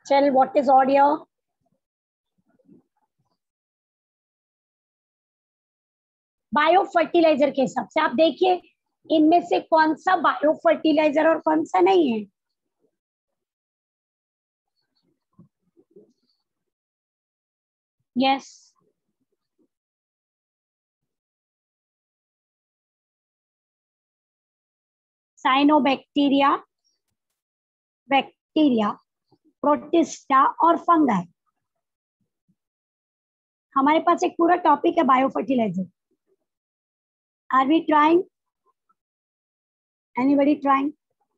चल what is audio? Bio fertilizer के हिसाब से आप देखिए इनमें से कौन सा बायो फर्टिलाइजर और कौन सा नहीं है। यस, साइनोबैक्टीरिया, बैक्टीरिया, प्रोटिस्टा और फंगाई। हमारे पास एक पूरा टॉपिक है bio fertilizer. Are we trying? Anybody trying?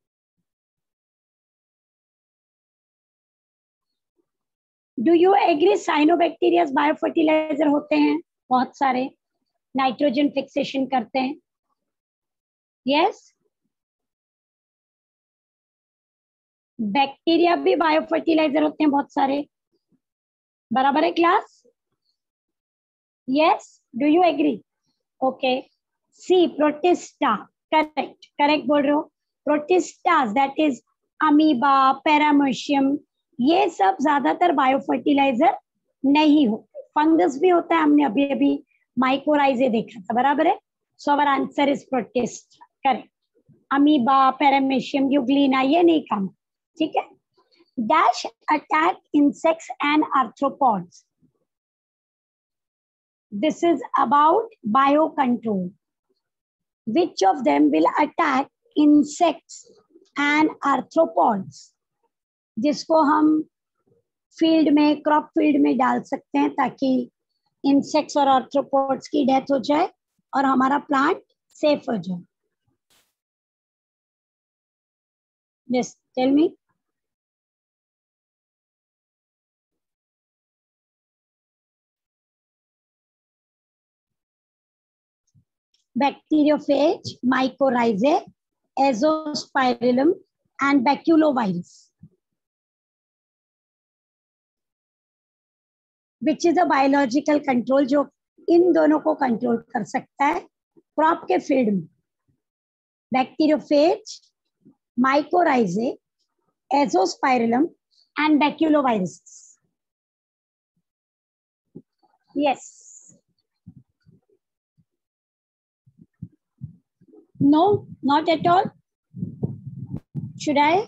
Do you agree cyanobacteria bio fertilizer होते हैं? बहुत सारे नाइट्रोजन फिक्सेशन करते हैं। यस, बैक्टीरिया भी बायो फर्टिलाइजर होते हैं बहुत सारे। बराबर है class? Yes, do you agree? Okay, C protista, correct correct बोल रहे हो। Protistas that is amoeba, paramecium, ये सब ज्यादातर बायो फर्टिलाइजर नहीं होते। फंगस भी होता है, हमने अभी अभी माइकोराइजे देखा था। बराबर है, so our answer is protista, correct. Amoeba, paramecium, euglena ये नहीं काम, ठीक है। Dash attack insects and arthropods, this is about biocontrol. Which of them will attack insects and arthropods? जिसको हम फील्ड में, क्रॉप फील्ड में डाल सकते हैं ताकि इंसेक्ट्स और आर्थ्रोपोड्स की डेथ हो जाए और हमारा प्लांट सेफ हो जाए। Yes, tell me. Bacteriophage, mycorrhizae, azospirillum and baculovirus. Which is a biological control जो इन दोनों को कंट्रोल कर सकता है क्रॉप के फील्ड में? Bacteriophage, mycorrhizae, azospirillum and baculovirus. Yes, no, not at all. Should I?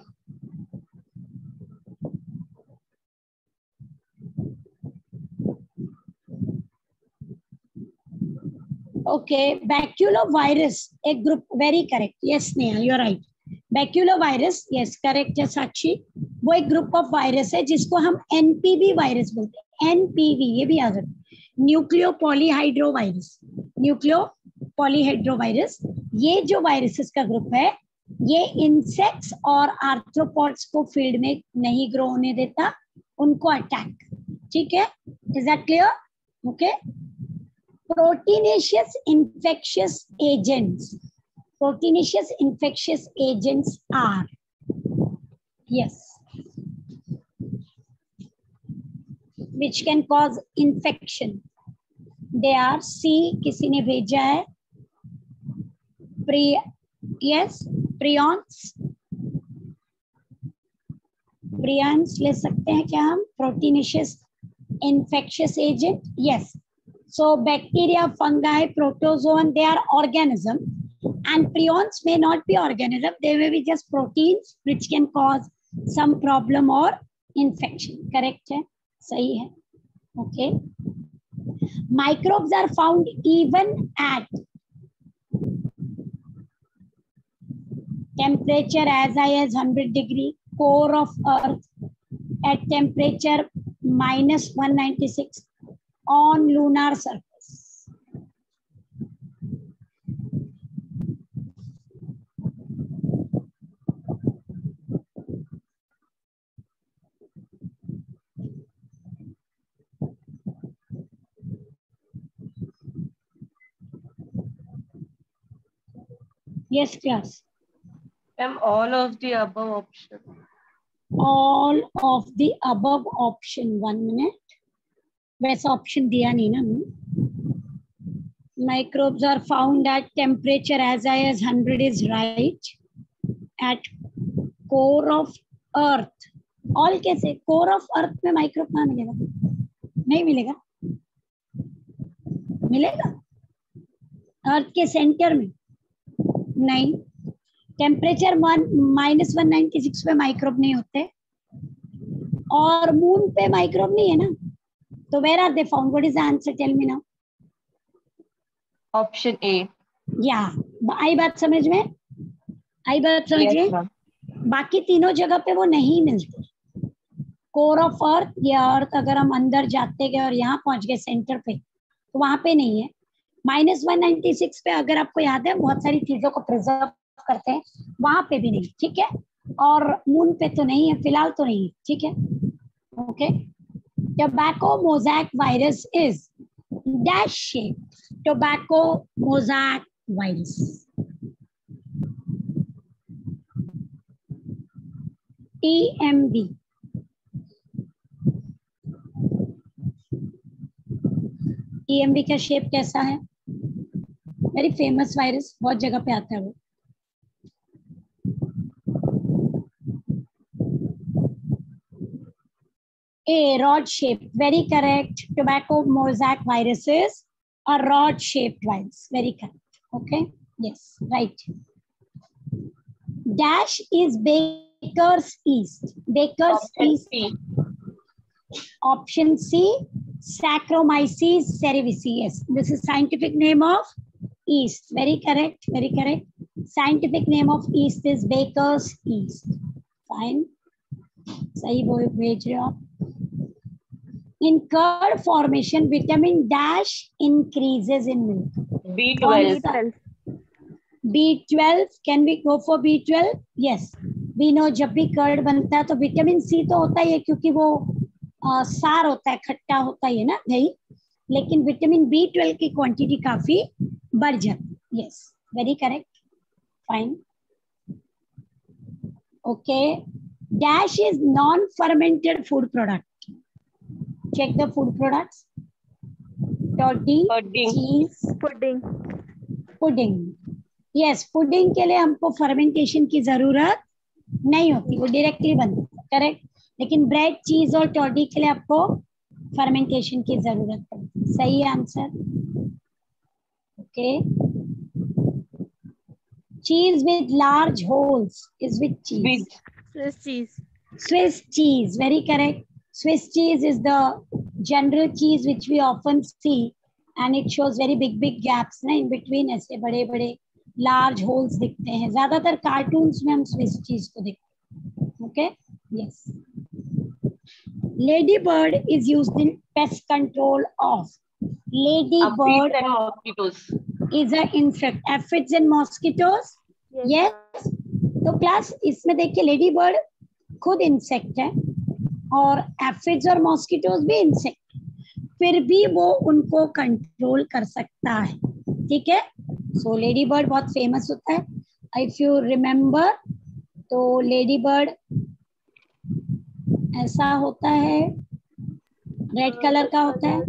Okay, baculovirus एक ग्रुप, very correct. Yes Neha, you are right. Baculovirus, yes correct है साक्षी। वो एक ग्रुप ऑफ वायरस है जिसको हम एनपीवी वायरस बोलते हैं। एनपीवी ये भी याद रखो, न्यूक्लियो पॉलीहाइड्रोवायरस। न्यूक्लियो पॉलीहाइड्रोवायरस, ये जो वायरसेस का ग्रुप है ये इंसेक्ट्स और आर्थ्रोपॉड्स को फील्ड में नहीं ग्रो होने देता, उनको अटैक, ठीक है। Is that clear? Okay. Proteinaceous infectious agents. Proteinaceous infectious agents are, yes, which can cause infection. They are, C किसी ने भेजा है, yes, prions, prions ले सकते हैं क्या हम? Proteinaceous infectious agent, yes. So bacteria, fungi, protozoan, they are organism, and prions may not be organism, they may be just proteins which can cause some problem or infection. Correct है, सही है, okay. Microbes are found even at temperature as high as 100 degree, core of earth at temperature minus 196 on lunar surface. Yes, class. All of the above option. All of the above option. 1 minute. वैसा option दिया नहीं ना हमने। Microbes are found at temperature as high as 100 is right. At core of earth all कैसे? Core of earth में microbe कहाँ मिलेगा? नहीं मिलेगा। मिलेगा अर्थ के सेंटर में? नहीं। टेम्परेचर -196 पे माइक्रोब नहीं होते, और मून पे माइक्रोब नहीं है ना, तो where are they found? What is the answer? Tell me now. Option A. या आई बात समझ में? आई बात समझ Yes, में? ma'am. बाकी तीनों जगह पे वो नहीं मिलते। कोर ऑफ अर्थ या अर्थ अगर हम अंदर जाते गए और यहाँ पहुंच गए सेंटर पे, तो वहां पे नहीं है। -196 पे अगर आपको याद है बहुत सारी चीजों को प्रिजर्व करते हैं, वहां पे भी नहीं, ठीक है। और मून पे तो नहीं है फिलहाल, तो नहीं है, ठीक है। Okay. Tobacco mosaic virus is dash shape. Tobacco mosaic virus, TMV। TMV का शेप कैसा है? वेरी फेमस वायरस, बहुत जगह पे आता है वो। A rod shaped, very correct. Tobacco mosaic virus is a rod shaped virus, very correct. Okay, yes, right. Dash is Baker's yeast. Baker's Option yeast. C. Option C, Saccharomyces cerevisiae. Yes, this is scientific name of yeast. Very correct, very correct. Scientific name of yeast is Baker's yeast. Fine. सही वो भेज रहे हो आप। In curd formation, vitamin dash increases in milk. B12. B12. Can we go for B12? Yes. We know जब भी curd बनता है तो विटामिन सी तो होता ही है, क्योंकि वो सार होता है, खट्टा होता ही है ना दही, लेकिन विटामिन B12 की क्वांटिटी काफी बढ़ जाती है। Yes, very correct, fine. Okay. Dash is non-fermented food product. Check the food products. Toddy, Pudding. cheese, pudding. Pudding. Yes, pudding के लिए हमको फर्मेंटेशन की जरूरत नहीं होती, वो डायरेक्टली बनता है, करेक्ट। लेकिन ब्रेड, चीज और टॉडी के लिए आपको फर्मेंटेशन की जरूरत पड़ती है। सही answer. Okay. Cheese with large holes is with cheese? With Swiss cheese. Swiss cheese, very correct. Swiss cheese is the general cheese which we often see, and it shows very big gaps ना in between, ऐसे बड़े बड़े large holes दिखते हैं। ज्यादातर cartoons में हम Swiss cheese को देखते हैं। Okay, yes. Ladybird is used in pest control of. Ladybird aphids and mosquitoes. is an insect. Aphids and mosquitoes. Yes. तो क्लास इसमें देखिए लेडी बर्ड खुद इंसेक्ट है और एफिड्स और मॉस्किटोज भी इंसेक्ट, फिर भी वो उनको कंट्रोल कर सकता है, ठीक है। सो लेडी बर्ड बहुत फेमस होता है। इफ यू रिमेम्बर, तो लेडी बर्ड ऐसा होता है, रेड कलर का होता है।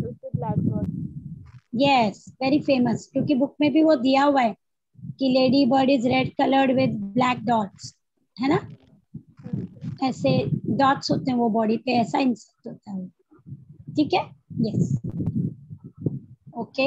यस, वेरी फेमस, क्योंकि बुक में भी वो दिया हुआ है कि lady bird is red coloured with black dots, है ना, ऐसे डॉट्स होते हैं वो बॉडी पे, ऐसा इंसेक्ट होता है, ठीक है। Yes, okay.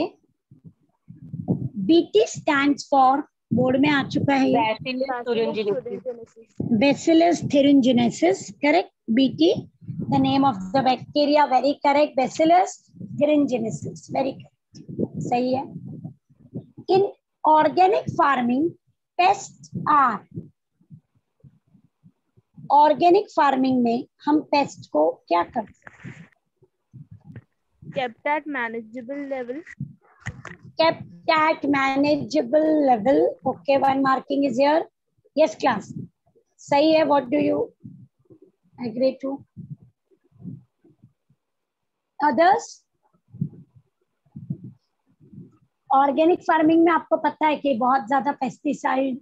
BT stands for, board में आ चुका है ये, Bacillus thuringiensis. Bacillus thuringiensis, correct. BT, the name of the bacteria, very correct. Bacillus thuringiensis, very correct, सही है। In organic farming, pests are, organic farming में हम पेस्ट को क्या करते हैं? kept at manageable level. Kept at manageable level. Okay, one marking is here. Yes, class. सही है. What do you agree to? Others? Organic farming में आपको पता है कि बहुत ज्यादा पेस्टिसाइड,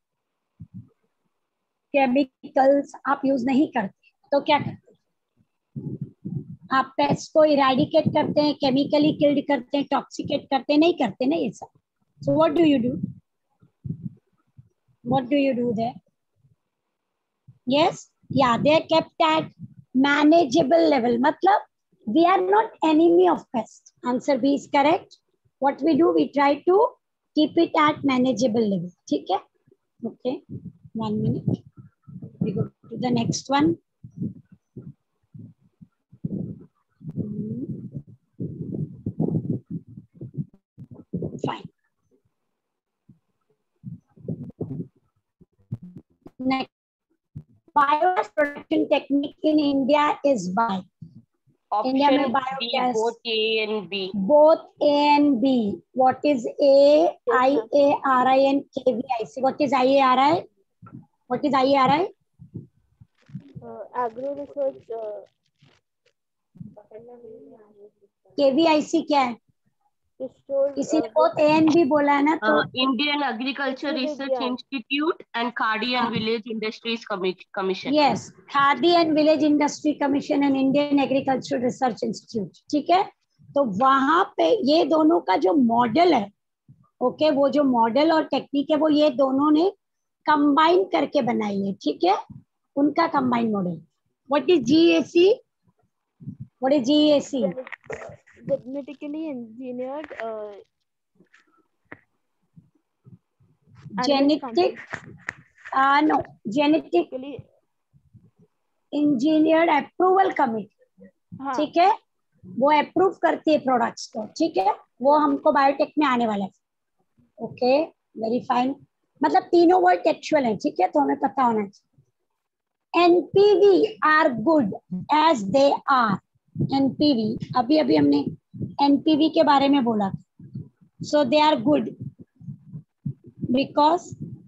केमिकल्स आप यूज नहीं करते, तो क्या करते हैं? आप पेस्ट को इरेडिकेट करते हैं, केमिकली किल्ड करते हैं, टॉक्सिकेट करते हैं, नहीं करते ना ये सब। So what do you do? What do you do there? Yes, Yeah, they are kept at manageable level. मतलब we are not enemy of pest. Answer B is correct. What we do, we try to keep it at manageable level. ठीक है? Okay. 1 minute. We go to the next one. Fine. Next. Biogas production technique in India is by India में Option B, biogas both A and B. both A and B. What is A, IARI and KVIC? What is IARI? What is IARI? Agro research. KVIC क्या है? किसी ने both A and B बोला है ना तो Indian Agriculture Research Institute and Khadi and Village Industries Commission. yes, Khadi and Village Industry Commission and Indian Agricultural Research Institute. ठीक है, तो वहां पे ये दोनों का जो मॉडल है, ओके, वो जो मॉडल और टेक्निक है वो ये दोनों ने कंबाइन करके बनाई है. ठीक है, उनका combine model. What is GAC? What is GAC? Genetically engineered. Genetic, no, genetic engineered approval committee. ठीक है, वो अप्रूव करती है प्रोडक्ट्स को. ठीक है, वो हमको बायोटेक में आने वाला है. Okay, very fine. मतलब तीनों वर्ड टेक्सुअल है. ठीक है, तो हमें पता होना चाहिए. NPV are good as they are. NPV, अभी अभी हमने NPV के बारे में बोला. So they are good because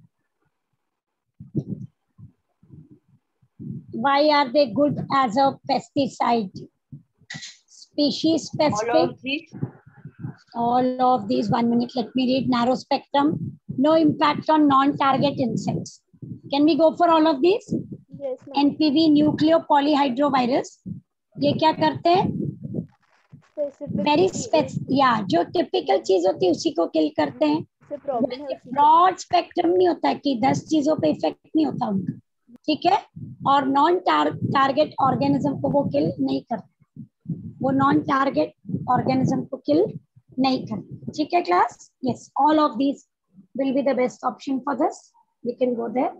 why are they good as a pesticide? Species specific. All of these. 1 minute, let me read. Narrow spectrum, no impact on non-target insects. Can we go for all of these? Yes, NPV, nucleopolyhydrovirus. ये क्या करते हैं? Very specific, या जो typical चीज होती है उसी को किल करते हैं. ब्रॉड स्पेक्ट्रम नहीं होता है कि 10 चीजों पे इफेक्ट नहीं होता उनका. ठीक है, और नॉन टारगेट ऑर्गेनिज्म को वो किल नहीं करते. वो नॉन टारगेट ऑर्गेनिज्म को किल नहीं करते. ठीक है class? Yes, all of these will be the best option for this. We can go there.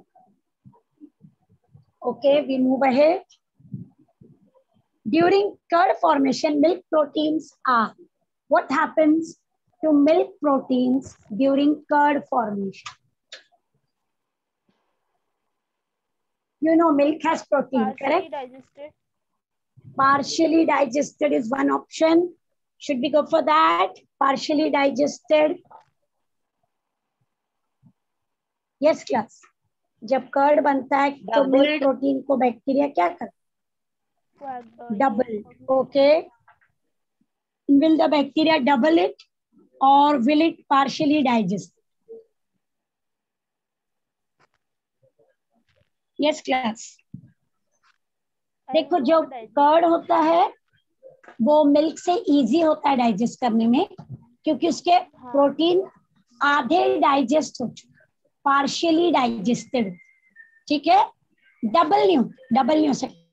Okay, we move ahead. During curd formation, milk proteins are. What happens to milk proteins during curd formation? You know, milk has protein, correct? Digested. Partially digested is one option. Should we go for that? Partially digested. Yes, class. जब curd बनता है तो milk protein को bacteria क्या करता है? Double. Okay. Will the bacteria double it or will it partially digest? Yes, class. देखो, जो कर्ड होता है वो मिल्क से इजी होता है डाइजेस्ट करने में, क्योंकि उसके प्रोटीन आधे डाइजेस्ट हो चुके, पार्शियली डाइजेस्टेड. ठीक है, डबल नहीं हो सकता.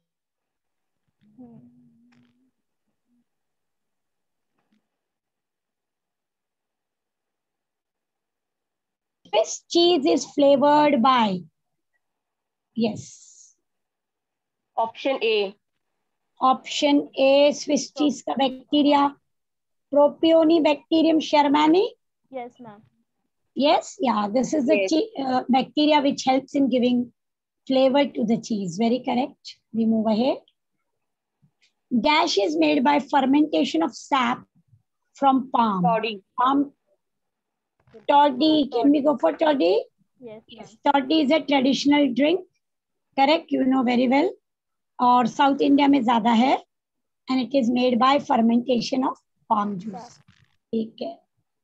Swiss cheese is flavored by. Yes. Option A. Option A. Swiss cheese का bacteria Propionibacterium shermani. Yes, ma'am. Yes, yeah. This is the bacteria which helps in giving flavor to the cheese. Very correct. We move ahead. Gash is made by fermentation of sap from palm. Palm. Toddy. Can we go for toddy? Yes. Toddy is a traditional drink. Correct. You know very well. और South India में ज़्यादा है. And it is made by fermentation of palm juice. ठीक है.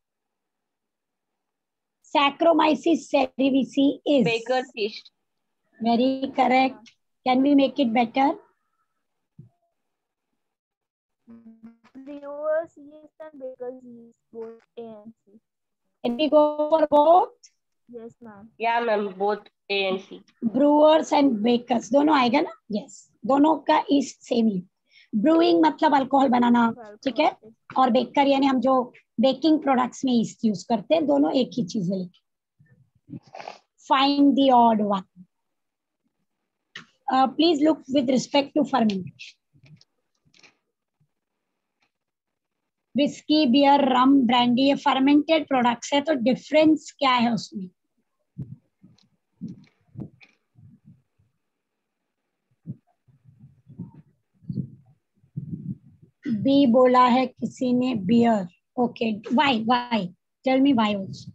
Saccharomyces cerevisiae is. Baker's yeast. Very correct. Can we make it better? Brewer's yeast and baker's yeast, both A and C. Can we go for both? Yes, ma'am. Yeah, ma'am, both. A and C. Brewers and bakers दोनों आएगा ना? यस, दोनों का is same ही। Brewing मतलब alcohol बनाना, ठीक है, और बेकर यानी हम जो बेकिंग प्रोडक्ट्स में ईस्ट यूज करते हैं, दोनों एक ही चीज है। Find the odd one. Please look with respect to fermentation. Whisky, beer, rum, brandy, ये फर्मेंटेड प्रोडक्ट्स है, तो डिफरेंस क्या है उसमें? बी बोला है किसी ने, beer. Okay, why why, tell me why also.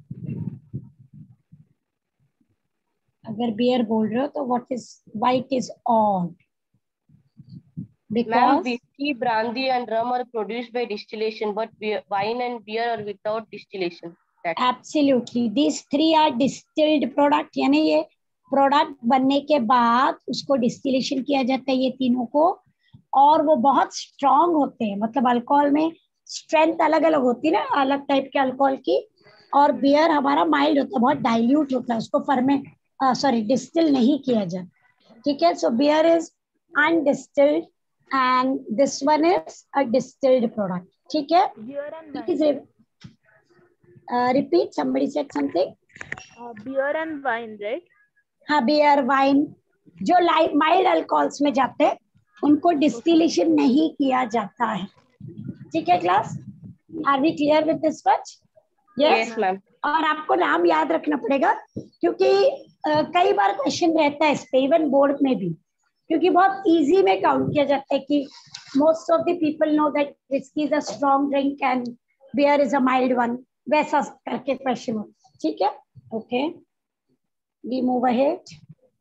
अगर बियर बोल रहे हो तो what is, why it is odd? Ma'am, because whiskey, brandy, and rum are produced by distillation, but wine and beer are without distillation. That's absolutely, these three are distilled product, यानी ये product बनने के बाद उसको distillation किया जाता है, ये तीनों को, और वो बहुत स्ट्रांग होते हैं। मतलब अल्कोहल में स्ट्रेंथ अलग अलग होती है ना, अलग टाइप के अल्कोहल की। और बियर हमारा माइल्ड होता है, बहुत डाइल्यूट होता है, उसको फर्मेंट सॉरी डिस्टिल नहीं किया जाता, ठीक है। So beer is undistilled and this one is a distilled product, ठीक है। Beer and wine, please right? repeat, somebody said something. Beer and wine, right? हाँ, बियर, वाइन, जो लाइट माइल्ड अल्कोहल्स में जाते हैं उनको डिस्टिलेशन नहीं किया जाता है, ठीक है class? Are we clear with this much? yes, ma'am. और आपको नाम याद रखना पड़ेगा, क्योंकि कई बार क्वेश्चन रहता है इस पे, इवन बोर्ड में भी, क्योंकि बहुत इजी में काउंट किया जाता है कि most of the people know that whisky is a strong drink and beer is a mild one, वैसा करके क्वेश्चन हो, ठीक है। Okay, we move ahead.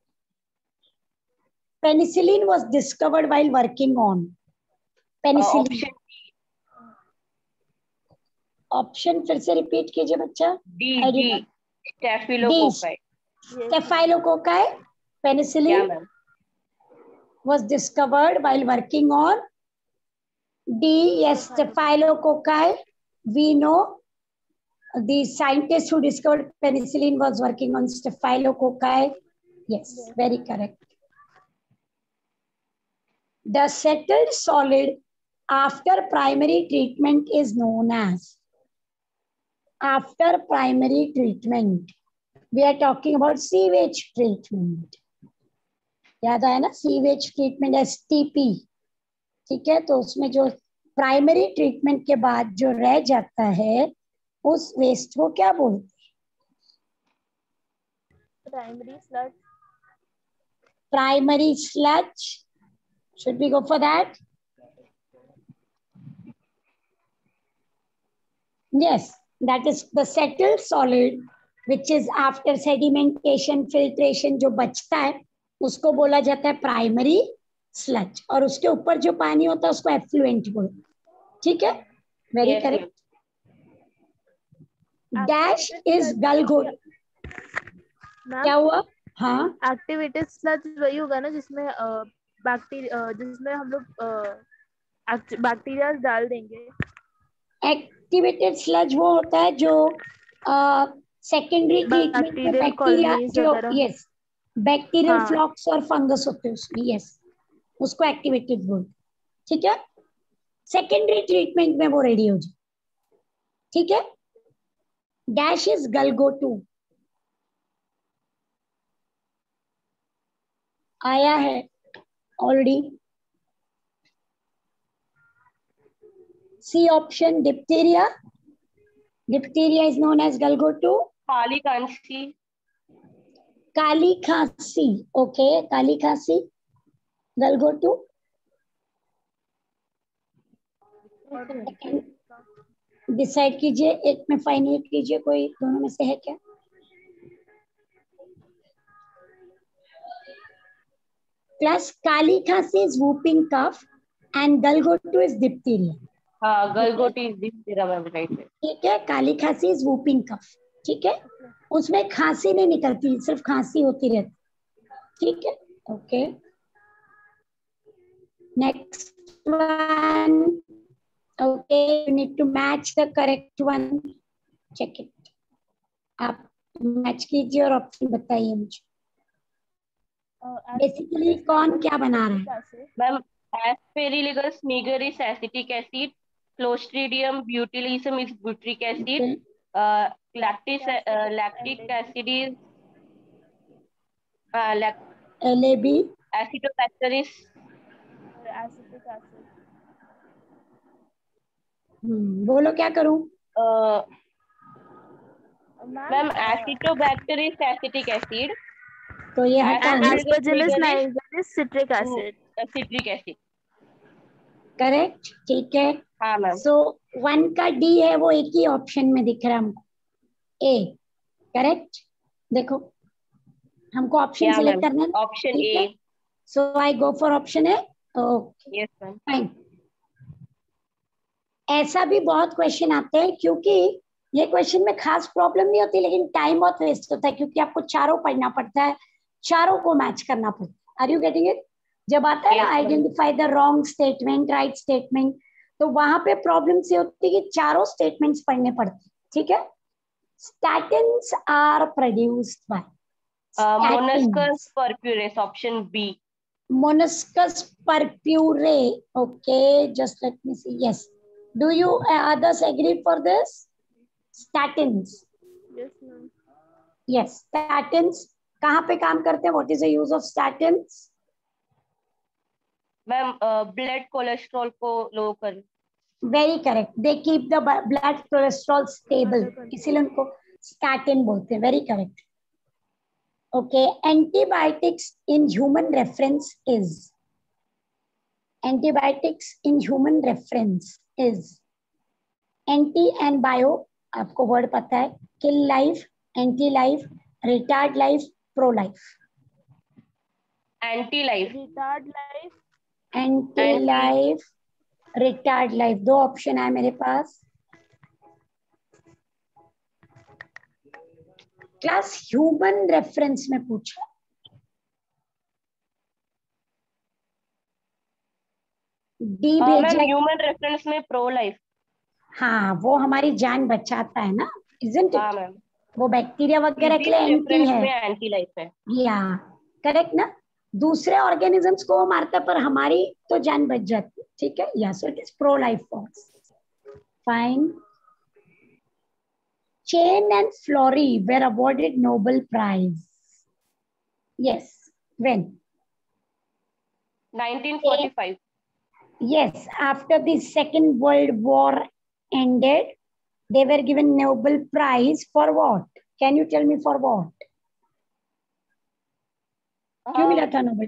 Penicillin was discovered while working on. Penicillin, Option option फिर से repeat कीजिए बच्चा। D. Staphylococci. Staphylococci, penicillin Yeah, ma'am. was discovered while working on D. Yes, Staphylococci. We know the scientist who discovered penicillin was working on Staphylococci. Yes, very correct. The settled solid after primary treatment is known as, after primary treatment, we are talking about sewage treatment. याद आया ना, sewage treatment, STP, ठीक है। तो उसमें जो primary treatment के बाद जो रह जाता है उस वेस्ट को क्या बोलते हैं? Primary sludge. Primary sludge, should we go for that? Yes, that is the settled solid which is after sedimentation, filtration, जो बचता है उसको बोला जाता है प्राइमरी स्लज, और उसके ऊपर जो पानी होता है उसको एफ्लुएंट बोलते हैं, ठीक है। Very Yes, correct. Dash is गलघोट, क्या हुआ? हाँ, एक्टिवेटेड स्लज वही होगा ना जिसमें बैक्टीरिया, जिसमें हम लोग बैक्टीरिया डाल देंगे। एक्टिवेटेड स्लज वो होता है जो सेकेंडरी ट्रीटमेंट में Bacterial बैक्टीरिया colonies जो, वगैरह। यस, बैक्टीरियल हाँ। फ्लॉक्स और फंगस होते हैं उसमें, यस, उसको एक्टिवेटेड बोलते, ठीक है। सेकेंडरी ट्रीटमेंट में वो रेडी हो जाए, ठीक है। डैश इज गलगोटू, आया है already. C option, diphtheria, diphtheria is known as गलगोटू। काली कांसी. काली खांसी, ओके, काली खांसी, गलगोटू। डिसाइड कीजिए, एक में फाइनल कीजिए, कोई दोनों में से है क्या? क्लास, काली खांसी इज वूपिंग कफ एंड गलगोटू इज डिप्थीरिया, हाँ, गलगोटी is diphtheria, ma'am, right? ठीक है। काली खांसी इज वूपिंग कफ, ठीक है, उसमें खांसी नहीं निकलती, सिर्फ खांसी होती रहती, ठीक है। Okay, next one. Okay, you need to match the correct one, check it. आप मैच कीजिए और ऑप्शन बताइए मुझे। बेसिकली कौन क्या बना रहा है? Ma'am aspergillus niger is acetic acid, clostridium butylicum is butyric acid, lactic acid is LAB, acetobacter is. Acetic acid. बोलो क्या करूं? मैम एसिटोबैक्टेरिस एसिटिक एसिड, तो ये हटा ना, Aspergillus niger citric acid। Citric acid. Correct, ठीक है। हाँ मैम। सो 1 का D है वो एक ही ऑप्शन में दिख रहा है हमको, A, करेक्ट। देखो हमको ऑप्शन सिलेक्ट करना है, ऑप्शन ठीक है। A. So I go for option A। Okay yes ma'am. Fine. ऐसा भी बहुत क्वेश्चन आते हैं, क्योंकि ये क्वेश्चन में खास प्रॉब्लम नहीं होती, लेकिन टाइम बहुत वेस्ट होता है, क्योंकि आपको चारों पढ़ना पड़ता है, चारों को मैच करना पड़ता है। Are you getting it? जब आता है ना identify the wrong statement, right statement, तो वहां पे प्रॉब्लम से होती है कि चारों स्टेटमेंट्स पढ़ने पड़ते हैं, ठीक है। statins are produced by monascus purpureus, option B. Monoscus purpurae. Okay, just let me see. Yes. Do you others agree for this? Statins. Yes, ma'am. Yes, statins. कहाँ पे काम करते हैं? What is the use of statins? Ma'am blood cholesterol को low कर। Very correct. They keep the blood cholesterol stable. इसीलिए उनको statin बोलते हैं. Very correct. Okay, antibiotics in human reference is. Antibiotics in human reference is. Anti and bio, आपको word पता है, kill life, anti life, retard life, pro life. Anti life. Retard life। Anti life, retard life, दो option है मेरे पास। Class human reference में पूछा, D भेजा। Human reference में प्रो लाइफ। हाँ, वो हमारी जान बचाता है ना, isn't it? हाँ मैम। वो बैक्टीरिया वगैरह के लिए एंटी है, में एंटी लाइफ है। या करेक्ट ना। दूसरे ऑर्गेनिजम्स को वो मारता है, पर हमारी तो जान बच जाती है, ठीक है। Yeah so it is pro life forms. Fine. Chain and Florey were awarded Nobel Prize. Yes, when? 1945. Yes, after the Second World War ended, they were given Nobel Prize for what? Can you tell me for what? क्यों मिला था Nobel?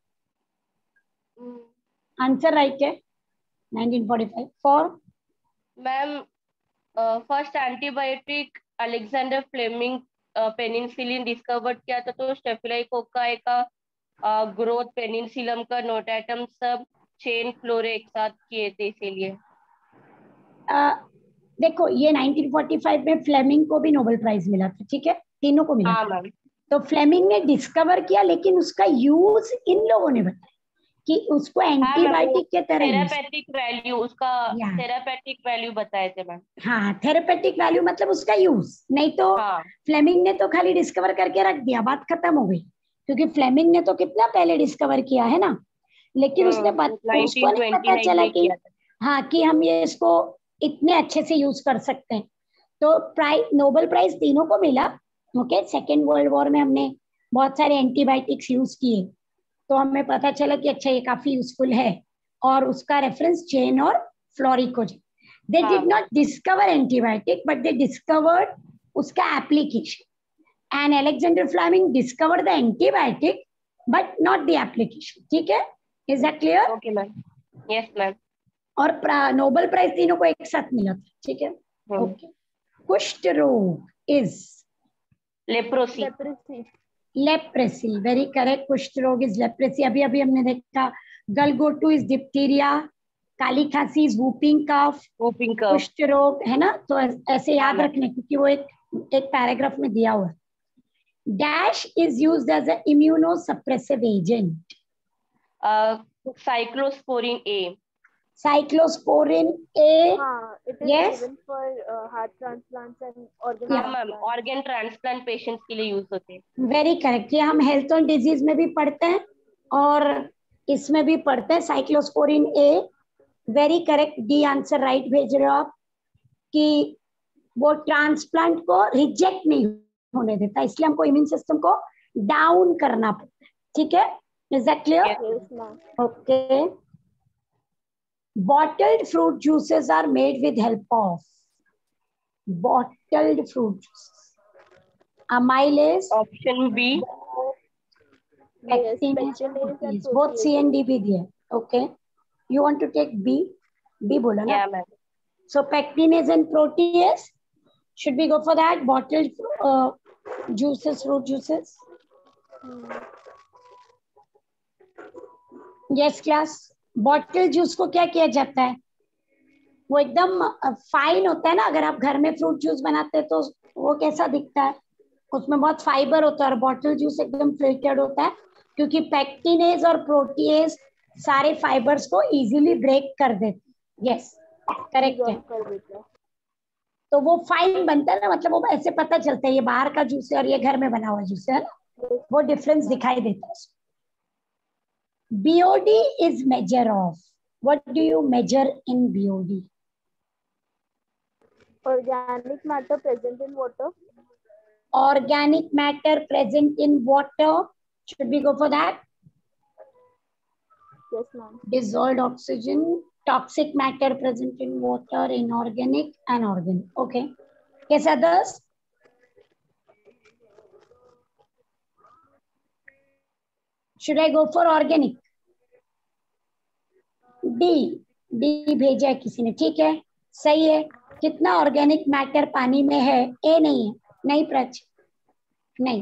Answer right है, 1945 for. Ma'am first antibiotic Alexander Fleming penicillin discovered किया था, तो staphylococci का growth, penicillium का notatum, सब चेन फ्लोरे एक साथ किए थे, इसीलिए। देखो ये 1945 में फ्लेमिंग को भी नोबेल प्राइज मिला था, ठीक है, तीनों को मिला। हाँ मैम। तो फ्लेमिंग ने डिस्कवर किया, लेकिन उसका यूज इन लोगों ने बताया कि उसको एंटीबायोटिक के तरह थेरापेटिक वैल्यू, उसका थेरापेटिक वैल्यू बताए थे मैम। हाँ, थेरापेटिक वैल्यू मतलब उसका यूज, नहीं तो फ्लेमिंग ने तो खाली डिस्कवर करके रख दिया, बात खत्म हो गई। क्योंकि फ्लेमिंग ने तो कितना पहले डिस्कवर किया है ना, लेकिन उसने उसको नहीं पता चला कि हाँ, कि हम ये इसको इतने अच्छे से यूज कर सकते हैं। तो नोबेल प्राइज तीनों को मिला। ओके, सेकेंड वर्ल्ड वॉर में हमने बहुत सारे एंटीबायोटिक्स यूज किए, तो हमें पता चला कि अच्छा ये काफी यूजफुल है, और उसका रेफरेंस चेन और फ्लोरी को। They did not discover antibiotic, but they discovered उसका application. And Alexander Fleming discovered the antibiotic but not the application, ठीक है। Is that clear? Okay ma'am. Yes ma'am. और नोबेल प्राइज तीनों को एक साथ मिला था, ठीक है। ओके, कुष्ठ रोग is leprosy. Leprosy, very correct. कुष्ठ रोग इज लेप्रेसी। अभी अभी हमने देखा गलगोटू इज डिप्थीरिया, काली खांसी इज वूपिंग कफ, कुष्ठ रोग है ना। तो ऐसे याद रखने, क्योंकि वो एक पैराग्राफ में दिया हुआ है। Dash is used as a immunosuppressive agent. Cyclosporin A. Cyclosporin A, हाँ, it is yes, given for heart transplants and organ हाँ ma'am, transplants. Organ transplant patients के लिए यूज होते हैं। Very correct. ये हम हेल्थ और डिजीज में भी पढ़ते हैं और इसमें भी पढ़ते हैं। Cyclosporin A, very correct, D answer right भेज रहे हो आप, कि वो ट्रांसप्लांट को रिजेक्ट नहीं होने देता, इसलिए हमको इम्यून सिस्टम को डाउन करना पड़ता है। ठीक है, is that clear? Yes, ma'am. Okay. Bottled fruit juices are made with help of, bottled fruit juices, amylase, option B, Yes, pectinase, pectinase and protease, both protease. C and D भी दिए। Okay, you want to take B? B बोला ना? Yeah ma'am, So pectinase and protease, should we go for that? Bottled juices, fruit juices? Yes class. Bottled juice को क्या किया जाता है? वो एकदम फाइन होता है ना, अगर आप घर में फ्रूट जूस बनाते हैं तो वो कैसा दिखता है, उसमें बहुत फाइबर होता है, और बॉटल जूस एकदम फिल्टर्ड होता है, क्योंकि पेक्टिनेज और प्रोटीएज सारे फाइबर्स को इजीली ब्रेक कर देते। यस, करेक्ट है। तो वो फाइन बनता है ना, मतलब वो ऐसे पता चलता है ये बाहर का जूस है और ये घर में बना हुआ जूस है ना, वो डिफरेंस दिखाई देता है। BOD is measure of, what do you measure in BOD? Organic matter present in water. Organic matter present in water, should we go for that? Yes, ma'am. Dissolved oxygen, toxic matter present in water, inorganic and organic. Okay. Yes, others? Should I go for organic? D. D भेजा है किसी ने, ठीक है, सही है। कितना organic matter पानी में है? ए नहीं है, नहीं प्राची, नहीं।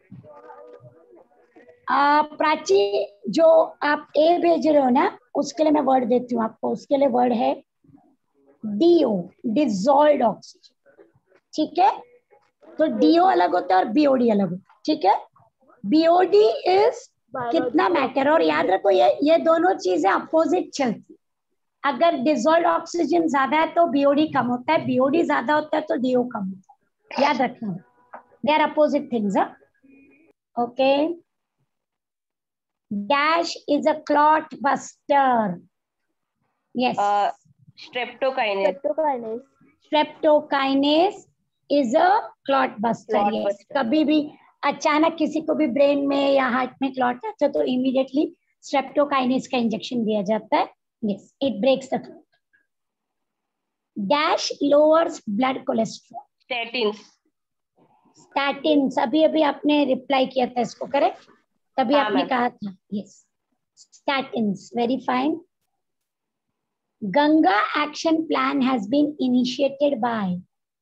प्राची, जो आप ए भेज रहे हो ना, उसके लिए मैं वर्ड देती हूँ आपको, उसके लिए वर्ड है DO, डिसॉल्व्ड ऑक्सीजन। ठीक है, तो DO अलग होता है और BOD अलग होता है। ठीक है, BOD इज कितना मैटर, और याद रखो ये दोनों चीजें अपोजिट चलती। अगर डिसॉल्व्ड ऑक्सीजन ज्यादा है तो BOD कम होता है, BOD ज्यादा होता है तो DO कम होता है, याद रखना, they are opposite things. Okay. Dash is a clot buster. Yes. Streptokinase. Streptokinase. Streptokinase is a clot buster. Clot yes. buster. कभी भी अचानक किसी को भी ब्रेन में या हार्ट में क्लॉट आता है तो इमीडिएटली स्ट्रेप्टोकाइनेस का इंजेक्शन दिया जाता है। Yes, it breaks the clot. Dash lowers blood cholesterol. Statins. Statins, अभी अभी आपने रिप्लाई किया था इसको, करेक्ट? तभी हाँ, आपने मैम। कहा था। Yes. Statins, very fine. Ganga action plan has been initiated by,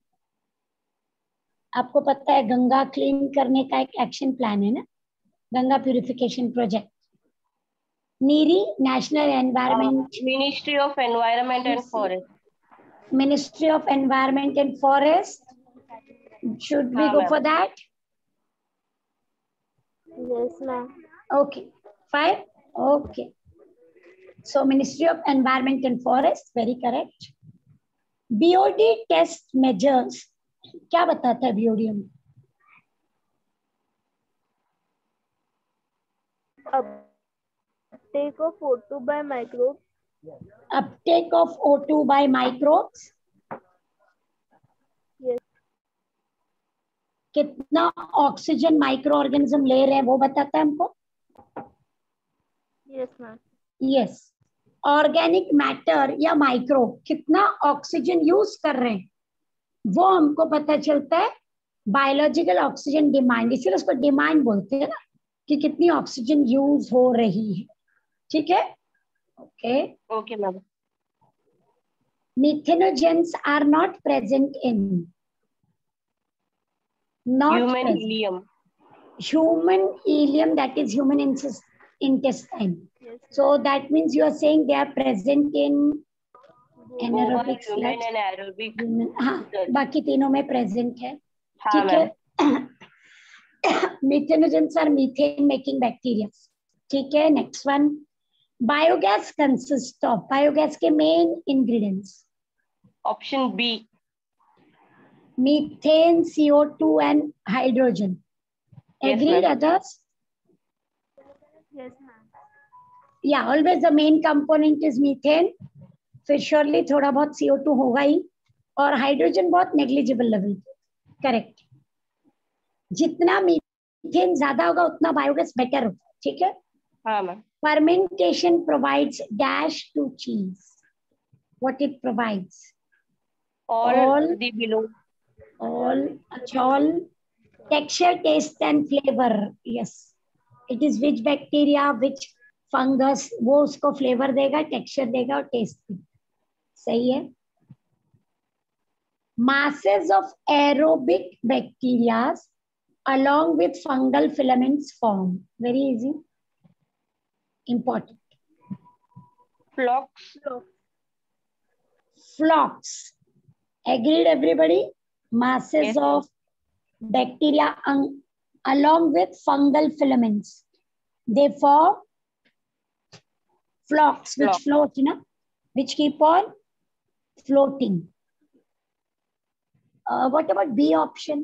आपको पता है गंगा क्लीन करने का एक एक्शन प्लान है ना, Ganga purification project. NEERI, national environment, ministry of environment and forest. Ministry of environment and forest, should we हाँ, go ma'am. For that? Yes, ma'am. Okay, fine. Okay. So Ministry of Environment and Forest, very correct. BOD test measures, क्या बताता है BOD में? Uptake of O2 by microbes. Uptake of O2 by microbes. Yes. कितना oxygen micro organism ले रहे हैं वो बताता है हमको। Yes, ma'am. Yes. Organic matter या माइक्रोब कितना ऑक्सीजन यूज कर रहे हैं वो हमको पता चलता है बायोलॉजिकल ऑक्सीजन डिमांड, इसीलिए उसको डिमांड बोलते हैं ना, कि कितनी ऑक्सीजन यूज हो रही है। ठीक है, okay. Okay ma'am. Methanogens are not present in, human helium. human helium, that is human intestine. Yes. So that means you are saying they are present in anaerobic human sludge. And aerobic. हाँ, बाकी तीनों में present है। हाँ, ठीक है। Methanogens are methane making bacteria. ठीक है, next one, biogas consist of, biogas के main ingredients, option B, methane, CO2 and hydrogen. Agreed, others? Yes, ma'am. Yeah, always the main component is methane. फिर surely थोड़ा बहुत CO2 होगा ही, और hydrogen बहुत negligible level पे. करेक्ट. जितना methane ज्यादा होगा उतना बायोगैस बेटर होगा. ठीक है. हाँ ma'am. Fermentation provides dash to cheese. What it provides? All the below. All. अच्छा, all. Texture, taste and flavor. Yes. It is which bacteria, which fungus, वो उसको flavor देगा, texture देगा और taste देगा. सही है. Masses of aerobic bacteria along with fungal filaments form. Very easy. Important. Flocks. Flocks. Agreed, everybody? Masses Yes. of bacteria along with fungal filaments. They form flocks, which Flock. float, you know, which keep on floating. What about B option?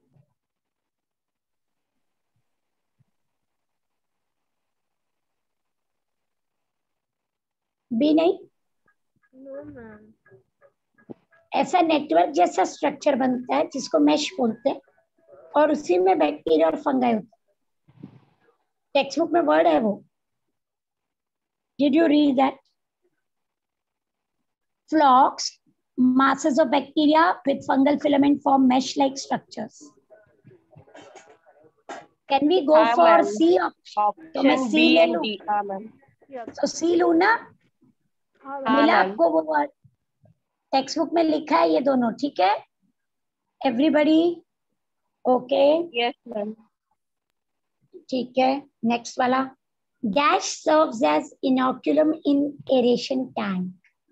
B नहीं. No, ma'am. ऐसा network जैसा structure बनता है जिसको mash बोलते हैं, और उसी में बैक्टीरिया और फंगाई होता है. टेक्स्ट बुक में वर्ड है वो. Did you read that? Flocks, masses of bacteria with fungal filament form mesh-like structures. Can we go हाँ, for ma'am. C option? तो मैं Option C B ले and लूं. D. हाँ मैम. Yeah. तो C लूं ना? हाँ, हाँ, मिला मैम. आपको वो वर्ड? टेक्स्ट बुक में लिखा है ये दोनों. ठीक है. Everybody okay? Yes ma'am. ठीक है. नेक्स्ट वाला. Gas serves as inoculum in aeration tank.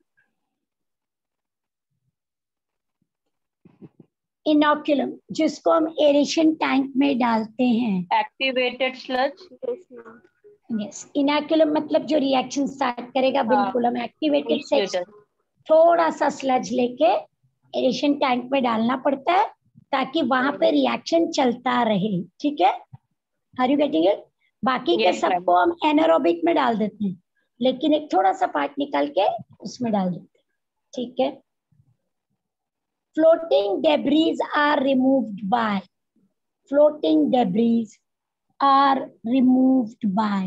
Inoculum जिसको हम एरेशन टैंक में डालते हैं. Activated sludge. Yes, ma'am. Yes. Inoculum मतलब जो रिएक्शन स्टार्ट करेगा. बिल्कुल. हम एक्टिवेटेड सेट Initiator. थोड़ा सा स्लज लेके एरेशन टैंक में डालना पड़ता है ताकि वहां पे रिएक्शन चलता रहे. ठीक है. Are you getting it? बाकी के Yes, सबको हम एनारोबिक में डाल देते हैं, लेकिन एक थोड़ा सा पार्ट निकाल के उसमें डाल देते हैं. ठीक है. Floating debris are removed by. Floating debris are removed by.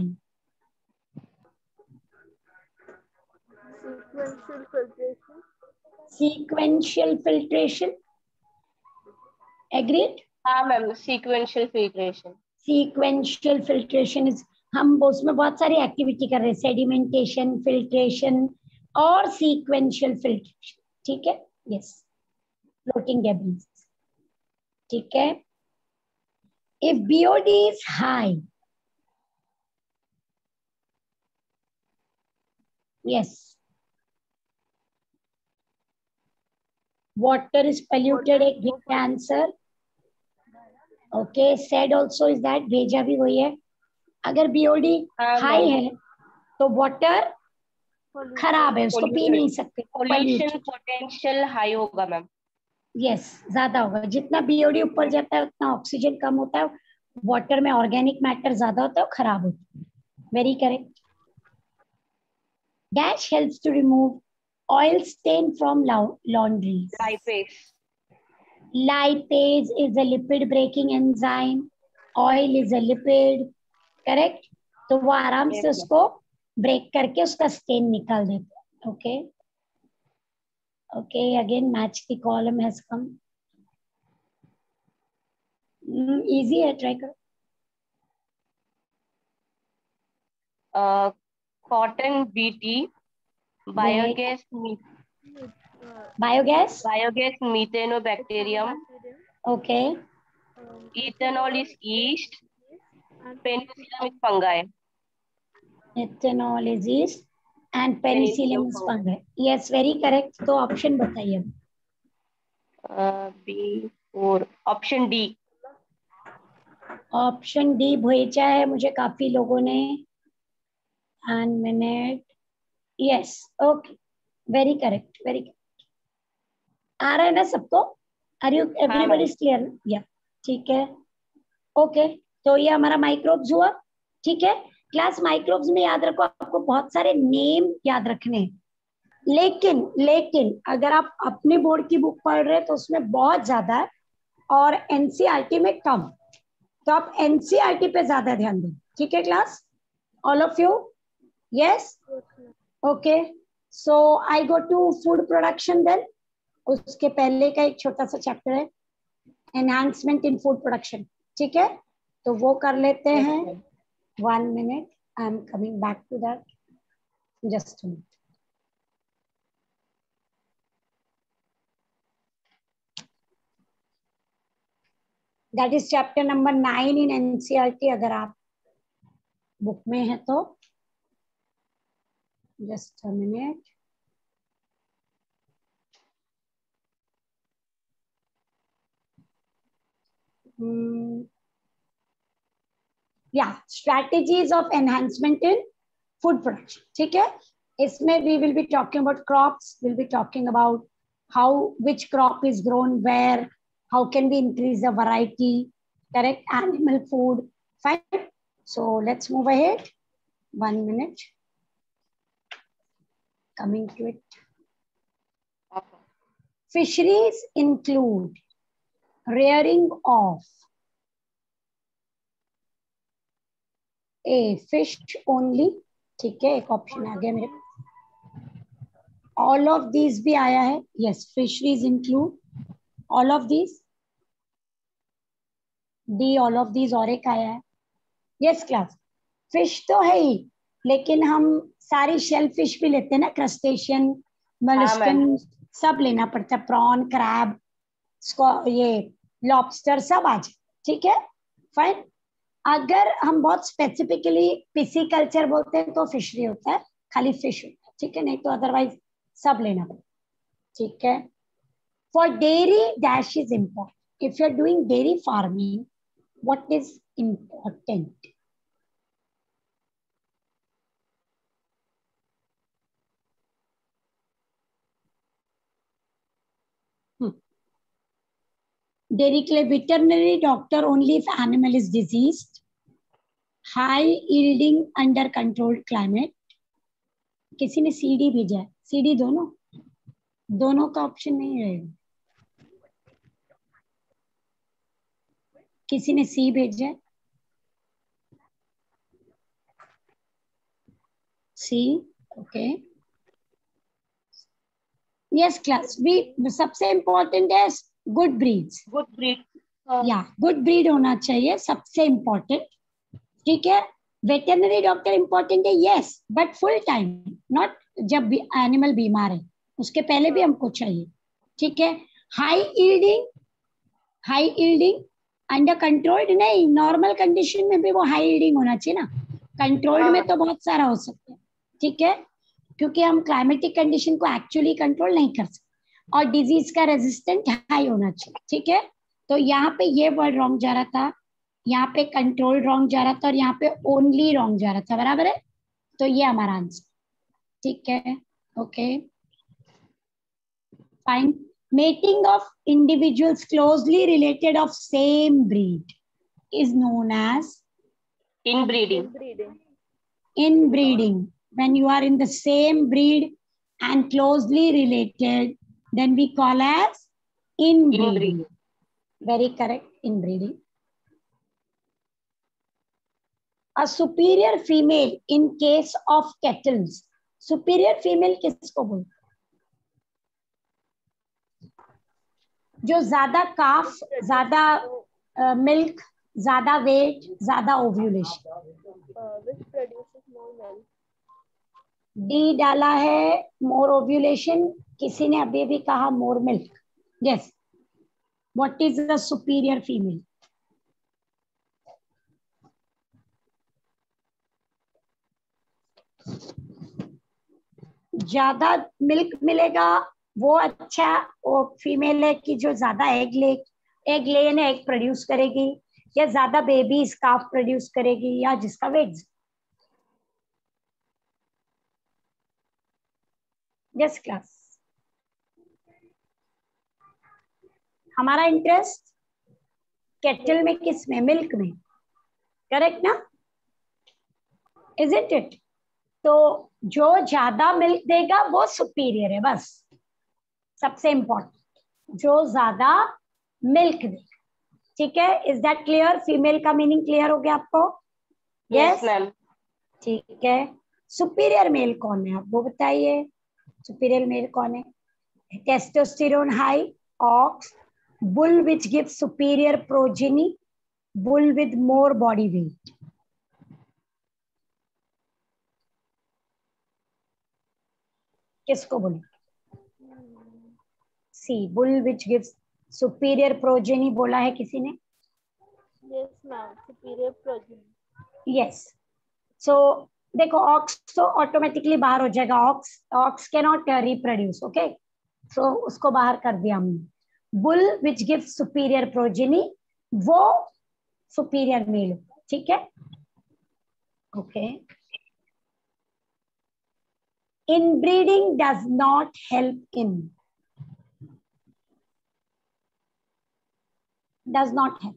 Sequential filtration. Sequential filtration. Agreed? हाँ ma'am. Sequential filtration. Sequential filtration is, हम उसमें बहुत सारी एक्टिविटी कर रहे हैं. सेडिमेंटेशन, फिल्ट्रेशन और सीक्वेंशियल फिल्ट्रेशन. ठीक है. यस. Floating debris. ठीक है. If BOD is high, yes, water is polluted. A great answer. Okay, said also is that, भेजा भी वही है. अगर BOD हाँ, हाई ma'am. है तो वाटर खराब है, उसको पी नहीं सकते. Pollution potential high होगा मैम. यस, ज्यादा होगा. जितना BOD ऊपर जाता है उतना ऑक्सीजन कम होता है, वाटर में ऑर्गेनिक मैटर ज्यादा होता है, खराब होता है. Very correct. Dash helps to remove oil stain from laundries. Lipase. Lipase is a lipid breaking enzyme. Oil is a lipid. Correct? तो वो आराम से उसको ब्रेक करके उसका स्टेन निकाल देता है. Okay. Okay. Again match the column has come. Easy है, ट्राई करो. Cotton BT. Biogas. Biogas. Biogas methanobacterium. Okay. Ethanol is yeast. Penicillium is fungi. Ethanol is yeast and penicillium is fungi. Yes, very correct. तो ऑप्शन बताइए. B4. Option D. Option D भेजा है मुझे काफी लोगों ने. 1 minute. Yes, okay. Very correct. Very correct. आ रहा है ना सबको? Are you everybody is clear? Yeah. ठीक है. ओके, तो ये हमारा माइक्रोब्स हुआ. ठीक है क्लास, माइक्रोब्स में याद रखो आपको बहुत सारे नेम याद रखने हैं. लेकिन अगर आप अपने बोर्ड की बुक पढ़ रहे हैं तो उसमें बहुत ज्यादा है और एनसीईआरटी में कम, तो आप एनसीईआरटी पे ज्यादा ध्यान दें. ठीक है class, all of you? Yes, okay. So I go to food production then. उसके पहले का एक छोटा सा चैप्टर है एनहांसमेंट इन फूड प्रोडक्शन. ठीक है, तो वो कर लेते हैं. 1 minute, I am coming back to that. Just a minute. That is chapter number 9 in NCERT अगर आप बुक में है तो. Just a minute. Strategies of enhancement in food production. ठीक है, इसमें we will be talking about crops, will be talking about how which crop is grown where, how can we increase the variety, correct, animal food. Fine, so let's move ahead. 1 minute, coming to it. Fisheries include rearing of a fish only. ठीक है, एक option आ गया मेरे पास. All of these भी आया है. Yes, fisheries include all of these. D all of these और एक आया है. यस क्लास, फिश तो है ही, लेकिन हम सारी शेल फिश भी लेते हैं ना, क्रस्टेशियन, मोलस्कन, सब लेना पड़ता है. प्रॉन, क्रैब, ये लॉबस्टर सब आ जाए. ठीक है, फाइन. अगर हम बहुत स्पेसिफिकली पिसीकल्चर बोलते हैं तो फिशरी होता है, खाली फिश होता है. ठीक है, नहीं तो अदरवाइज सब लेना पड़ता है. ठीक है. For dairy dash is important. If you are doing dairy farming, what is important? Dairy के लिए veterinary doctor only if animal is diseased, high yielding under controlled climate. किसी ने सीडी भेजा है. सीडी दोनों का ऑप्शन नहीं रहेगा. किसी ने सी भेजा है. C, okay. Yes class, we सबसे इम्पोर्टेंट है गुड ब्रीड्स. गुड ब्रीड, या गुड ब्रीड होना चाहिए सबसे इम्पोर्टेंट. ठीक है, वेटरनरी डॉक्टर इम्पोर्टेंट है, yes, but full time, not जब एनिमल बीमार है, उसके पहले भी हमको चाहिए. ठीक है. हाई यील्डिंग अंडर कंट्रोल्ड नहीं, नॉर्मल कंडीशन में भी वो हाई यील्डिंग होना चाहिए ना. कंट्रोल्ड में तो बहुत सारा हो सकता है. ठीक है, क्योंकि हम क्लाइमेटिक कंडीशन को एक्चुअली कंट्रोल नहीं कर सकते. और डिजीज का रेजिस्टेंट हाई होना चाहिए. ठीक है, तो यहाँ पे ये वर्ड रॉन्ग जा रहा था, यहाँ पे कंट्रोल रॉन्ग जा रहा था और यहाँ पे ओनली रॉन्ग जा रहा था. बराबर है, तो ये हमारा आंसर. ठीक है, okay, fine. Mating of individuals closely related of same breed is known as inbreeding. inbreeding. When you are in the same breed and closely related, then we call as inbreeding. Very correct, inbreeding. A superior female in case of cattle. Superior female किसको बोलते? जो ज्यादा काफ, ज्यादा milk, ज्यादा wait, ज्यादा ovulation. D डाला है मोर ovulation. किसी ने अभी भी कहा more milk. Yes, what is the superior female? ज्यादा मिल्क मिलेगा वो अच्छा, वो फीमेल है कि जो ज्यादा एग लेन एग प्रोड्यूस करेगी, या ज्यादा बेबी स्काफ प्रोड्यूस करेगी, या जिसका वेट. Yes class. हमारा इंटरेस्ट केटल में किसमें? मिल्क में, करेक्ट ना? Is it? तो जो ज्यादा मिल्क देगा वो सुपीरियर है, बस सबसे इंपॉर्टेंट, जो ज्यादा मिल्क देगा। ठीक है, इज दैट क्लियर? फीमेल का मीनिंग क्लियर हो गया आपको? Yes ma'am. ठीक है, सुपीरियर मेल कौन है आप वो बताइए। सुपीरियर मेल कौन है? Testosterone high, ox, bull which give superior progeny, bull with more body weight. किसको बोले? C, bull which gives superior progeny बोला है किसी ने? Yes ma'am, superior progeny. Yes. So देखो, ऑक्स तो ऑटोमेटिकली बाहर हो जाएगा, ox can not reproduce, okay, so उसको बाहर कर दिया हमने। Bull which give superior progeny, वो सुपीरियर मेल, ठीक है, okay. Inbreeding does not help in, does not help.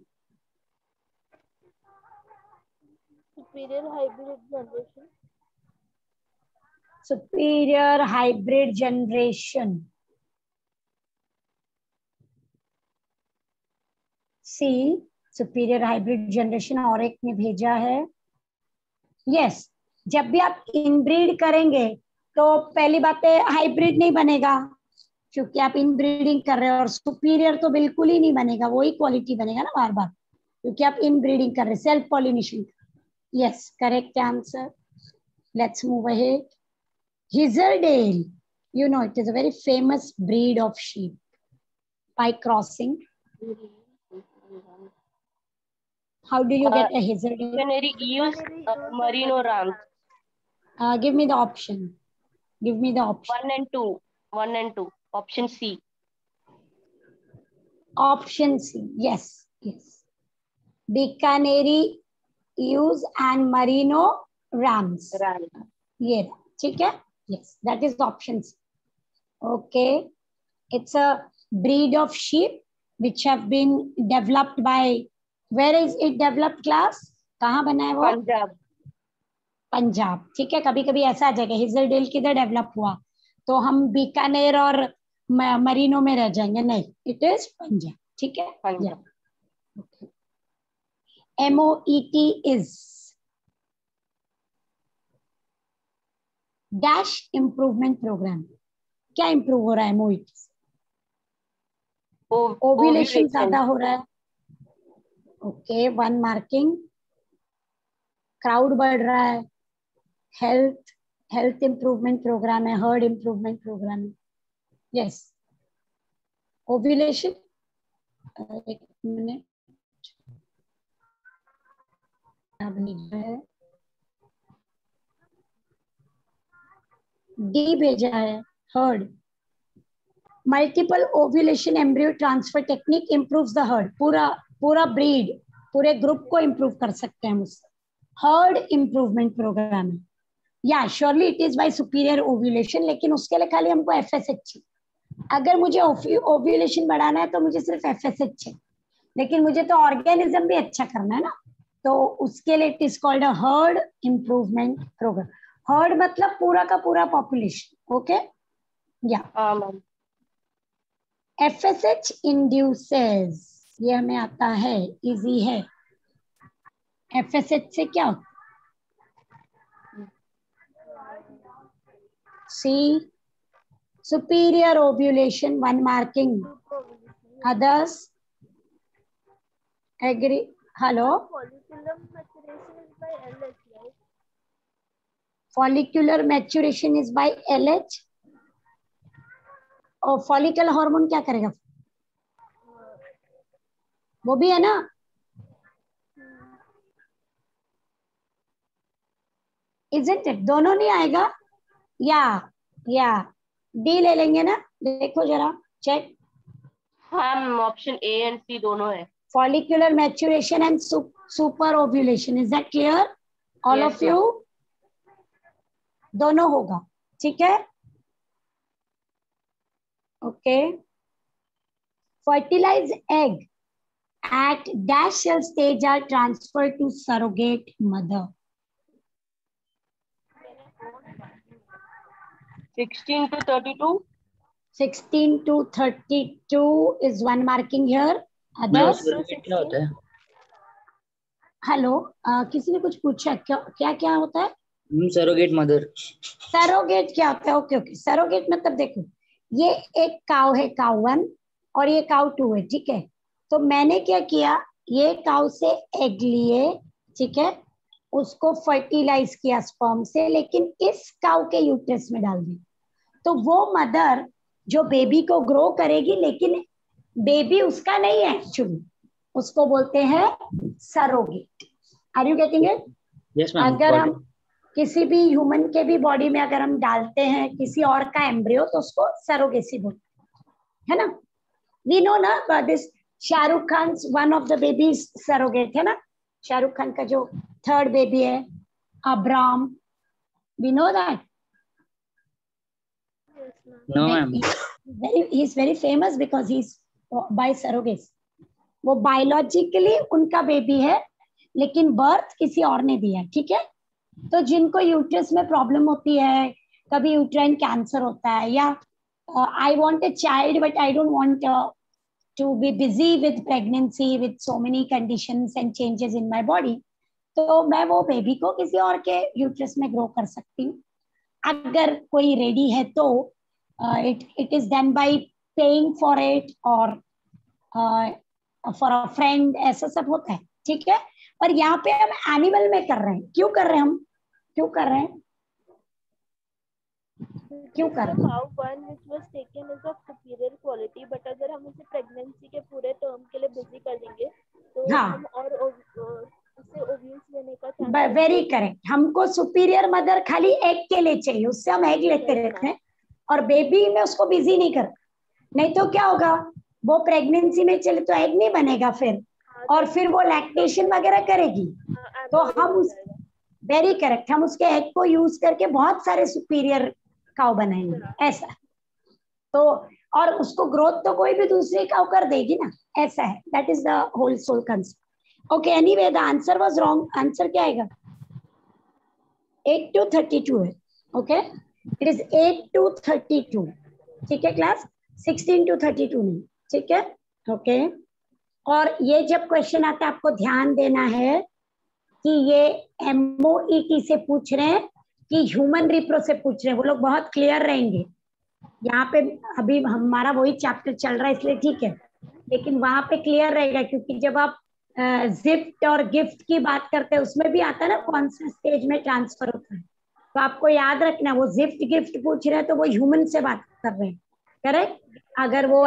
Superior hybrid generation. Superior hybrid generation, C, superior hybrid generation. और एक ने भेजा है, यस, जब भी आप इनब्रीड करेंगे तो पहली बात है हाइब्रिड नहीं बनेगा, क्योंकि आप इनब्रीडिंग कर रहे हो, और सुपीरियर तो बिल्कुल ही नहीं बनेगा, वही क्वालिटी बनेगा ना बार बार, क्योंकि आप इनब्रीडिंग कर रहे हैं, self pollination. Yes, correct answer. Let's move ahead. Hizardale, you know, it is a very famous breed of sheep. By crossing, how do you get a Hizardale? Canary use merino rams. Give me the option. Give me the option. 1 and 2. 1 and 2. Option C. Option C. Yes, yes. Bikaneri ewes and merino rams. ये ठीक है? Yes, that is the option C. Okay, it's a breed of sheep which have been developed by, where is it developed class? कहाँ बना है वो? पंजाब। पंजाब, ठीक है। कभी कभी ऐसा आ जाएगा हिजरडेल किधर डेवलप हुआ, तो हम बीकानेर और मरीनो में रह जाएंगे, नहीं, इट इज पंजाब, ठीक है। Punjab. MOET is dash improvement program. क्या इम्प्रूव हो रहा है MOET से? ओव्यूलेशन ज्यादा हो रहा है, ओके, 1 मार्किंग। क्राउड बढ़ रहा है, हेल्थ इम्प्रूवमेंट प्रोग्राम है, हर्ड इम्प्रूवमेंट प्रोग्राम है, यस। ओव्यूलेशन, एक मिनट, डी भेजा है, herd. Multiple ovulation embryo transfer technique improves the herd, पूरा ब्रीड, पूरे ग्रुप को इम्प्रूव कर सकते हैं हम उससे। हर्ड इम्प्रूवमेंट प्रोग्राम है, या surely it is by superior ovulation, लेकिन उसके लिए खाली हमको FSH चाहिए। अगर मुझे ओव्यूलेशन बढ़ाना है तो मुझे सिर्फ FSH चाहिए, लेकिन मुझे तो ऑर्गेनिज्म भी अच्छा करना है ना, तो उसके लिए it is called a herd improvement program. Herd मतलब पूरा का पूरा पॉपुलेशन, ओके, या। FSH इंड्यूसेस, ये हमें आता है, इजी है। FSH से क्या होता है? C, superior ovulation, 1 marking. Others agree? Hello? Follicular maturation is by LH, right? Follicular maturation is by LH. और फॉलिकल हार्मोन क्या करेगा? वो भी है ना? Isn't it? दोनों नहीं आएगा? या डी ले लेंगे ना? देखो जरा, चेक। हाँ, ऑप्शन A and C दोनों है। Follicular maturation and super ovulation, is that clear? All Yes, of you? दोनों होगा, ठीक है। Okay. Fertilized egg at dash cell stage are transferred to surrogate mother. 16 to 32. 16 to 32 is one marking here. Others? क्या होता है? Hello, किसी ने कुछ पूछा क्या क्या क्या होता है? Surrogate mother. सरोगेट क्या होता है? ओके ओके, सरोगेट मतलब देखो, ये एक काउ है, काउ 1 और ये काउ 2 है, ठीक है। तो मैंने क्या किया, ये काउ से एग लिए, ठीक है, उसको फर्टिलाइज किया स्पर्म से, लेकिन इस काउ के यूट्रस में डाल दी। तो वो मदर जो बेबी को ग्रो करेगी, लेकिन बेबी उसका नहीं है एक्चुअली, उसको बोलते हैं surrogate. Are you getting it? Yes ma'am. अगर हम किसी भी ह्यूमन के भी बॉडी में अगर हम डालते हैं किसी और का एम्ब्रियो, तो उसको सरोगेसी बोलते हैं, है ना। वी नो ना this Shahrukh Khan one of the babies surrogate है ना, शाहरुख खान का जो थर्ड बेबी है AbRam, we know that. No ma'am. he is very famous because he is by surrogacy. वो बायोलॉजिकली उनका बेबी है, लेकिन बर्थ किसी और ने दिया है, ठीक है। तो जिनको यूट्रस में प्रॉब्लम होती है, कभी यूट्राइन कैंसर होता है, या I want a child but I don't want to be busy with pregnancy with so many conditions and changes in my body, तो मैं वो बेबी को किसी और के यूट्रस में ग्रो कर सकती हूँ। अगर कोई रेडी है तो it is done by paying for it or for a friend, ऐसा सब होता है, ठीक है। और यहाँ पे हम एनिमल में कर रहे हैं, क्यों कर रहे हैं हम, क्यों कर रहे हैं, क्यों कर रहे हैं? Cow one which was taken is of superior quality, but अगर हम उसे प्रेगनेंसी के पूरे टर्म के लिए बिजी कर देंगे तो हाँ, हम और उससे ओव्यूल्स लेने का चांस। Very correct. हमको सुपीरियर मदर खाली एग के लिए चाहिए, उससे हम एग लेते रहते हैं और बेबी में उसको बिजी नहीं कर, नहीं तो क्या होगा, वो प्रेगनेंसी में चले तो एग नहीं बनेगा फिर, और फिर वो लैक्टेशन वगैरह करेगी। तो हम उस वेरी करेक्ट, हम उसके एग को यूज करके बहुत सारे सुपीरियर काउ बनाएंगे, ऐसा। तो और उसको ग्रोथ तो कोई भी दूसरी काउ कर देगी ना, ऐसा है। That is the whole sole concept. Okay, anyway the answer was wrong. Answer क्या आएगा? 8 to 32 है। ओके, इट इज 8 to 32, ठीक है क्लास, 16 to 32 नहीं, ठीक है। ओके, और ये जब क्वेश्चन आता है आपको ध्यान देना है कि ये MOET से पूछ रहे हैं कि ह्यूमन रिप्रो से पूछ रहे हैं, वो लोग बहुत क्लियर रहेंगे। यहाँ पे अभी हमारा वही चैप्टर चल रहा है इसलिए ठीक है, लेकिन वहां पे क्लियर रहेगा, क्योंकि जब आप जिफ्ट और गिफ्ट की बात करते हैं उसमें भी आता है ना कौन सा स्टेज में ट्रांसफर होता है। तो आपको याद रखना, वो जिफ्ट गिफ्ट पूछ रहे हैं तो वो ह्यूमन से बात कर रहे हैं, करेक्ट। अगर वो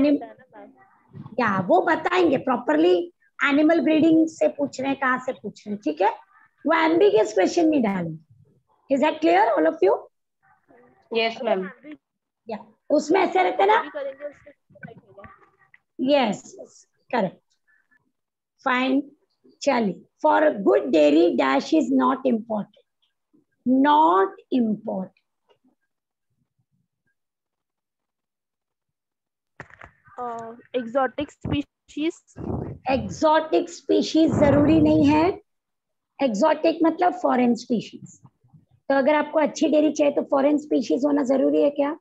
वो बताएंगे प्रॉपरली, एनिमल ब्रीडिंग से पूछ रहे हैं, कहाँ से पूछ रहे हैं, ठीक है। वो एम्बिगियस क्वेश्चन नहीं डालेंगे। Is that clear all of you? Yes ma'am. या उसमें ऐसे रहते ना, यस करेक्ट, फाइन। चलिए, for good dairy dash is not important, not important. Exotic species, exotic species जरूरी नहीं है। एक्सोटिक मतलब फॉरेन स्पीशीज। तो अगर आपको अच्छी डेयरी चाहिए तो फॉरेन स्पीशीज होना जरूरी है क्या?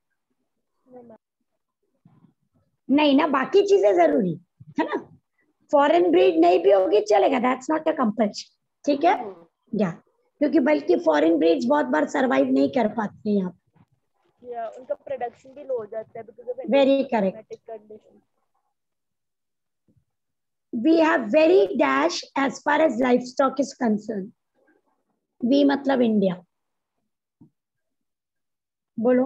नहीं ना, बाकी चीजें जरूरी है ना। फॉरेन ब्रीड नहीं भी होगी चलेगा, दैट्स नॉट अ कंपल्शन, ठीक है। या क्योंकि बल्कि फॉरेन ब्रीड्स बहुत बार सरवाइव नहीं कर पाते हैं यहाँ पे, उनका प्रोडक्शन भी लो हो जाता है because of very correct. We have very dash as far as livestock is concerned. We मतलब इंडिया, बोलो।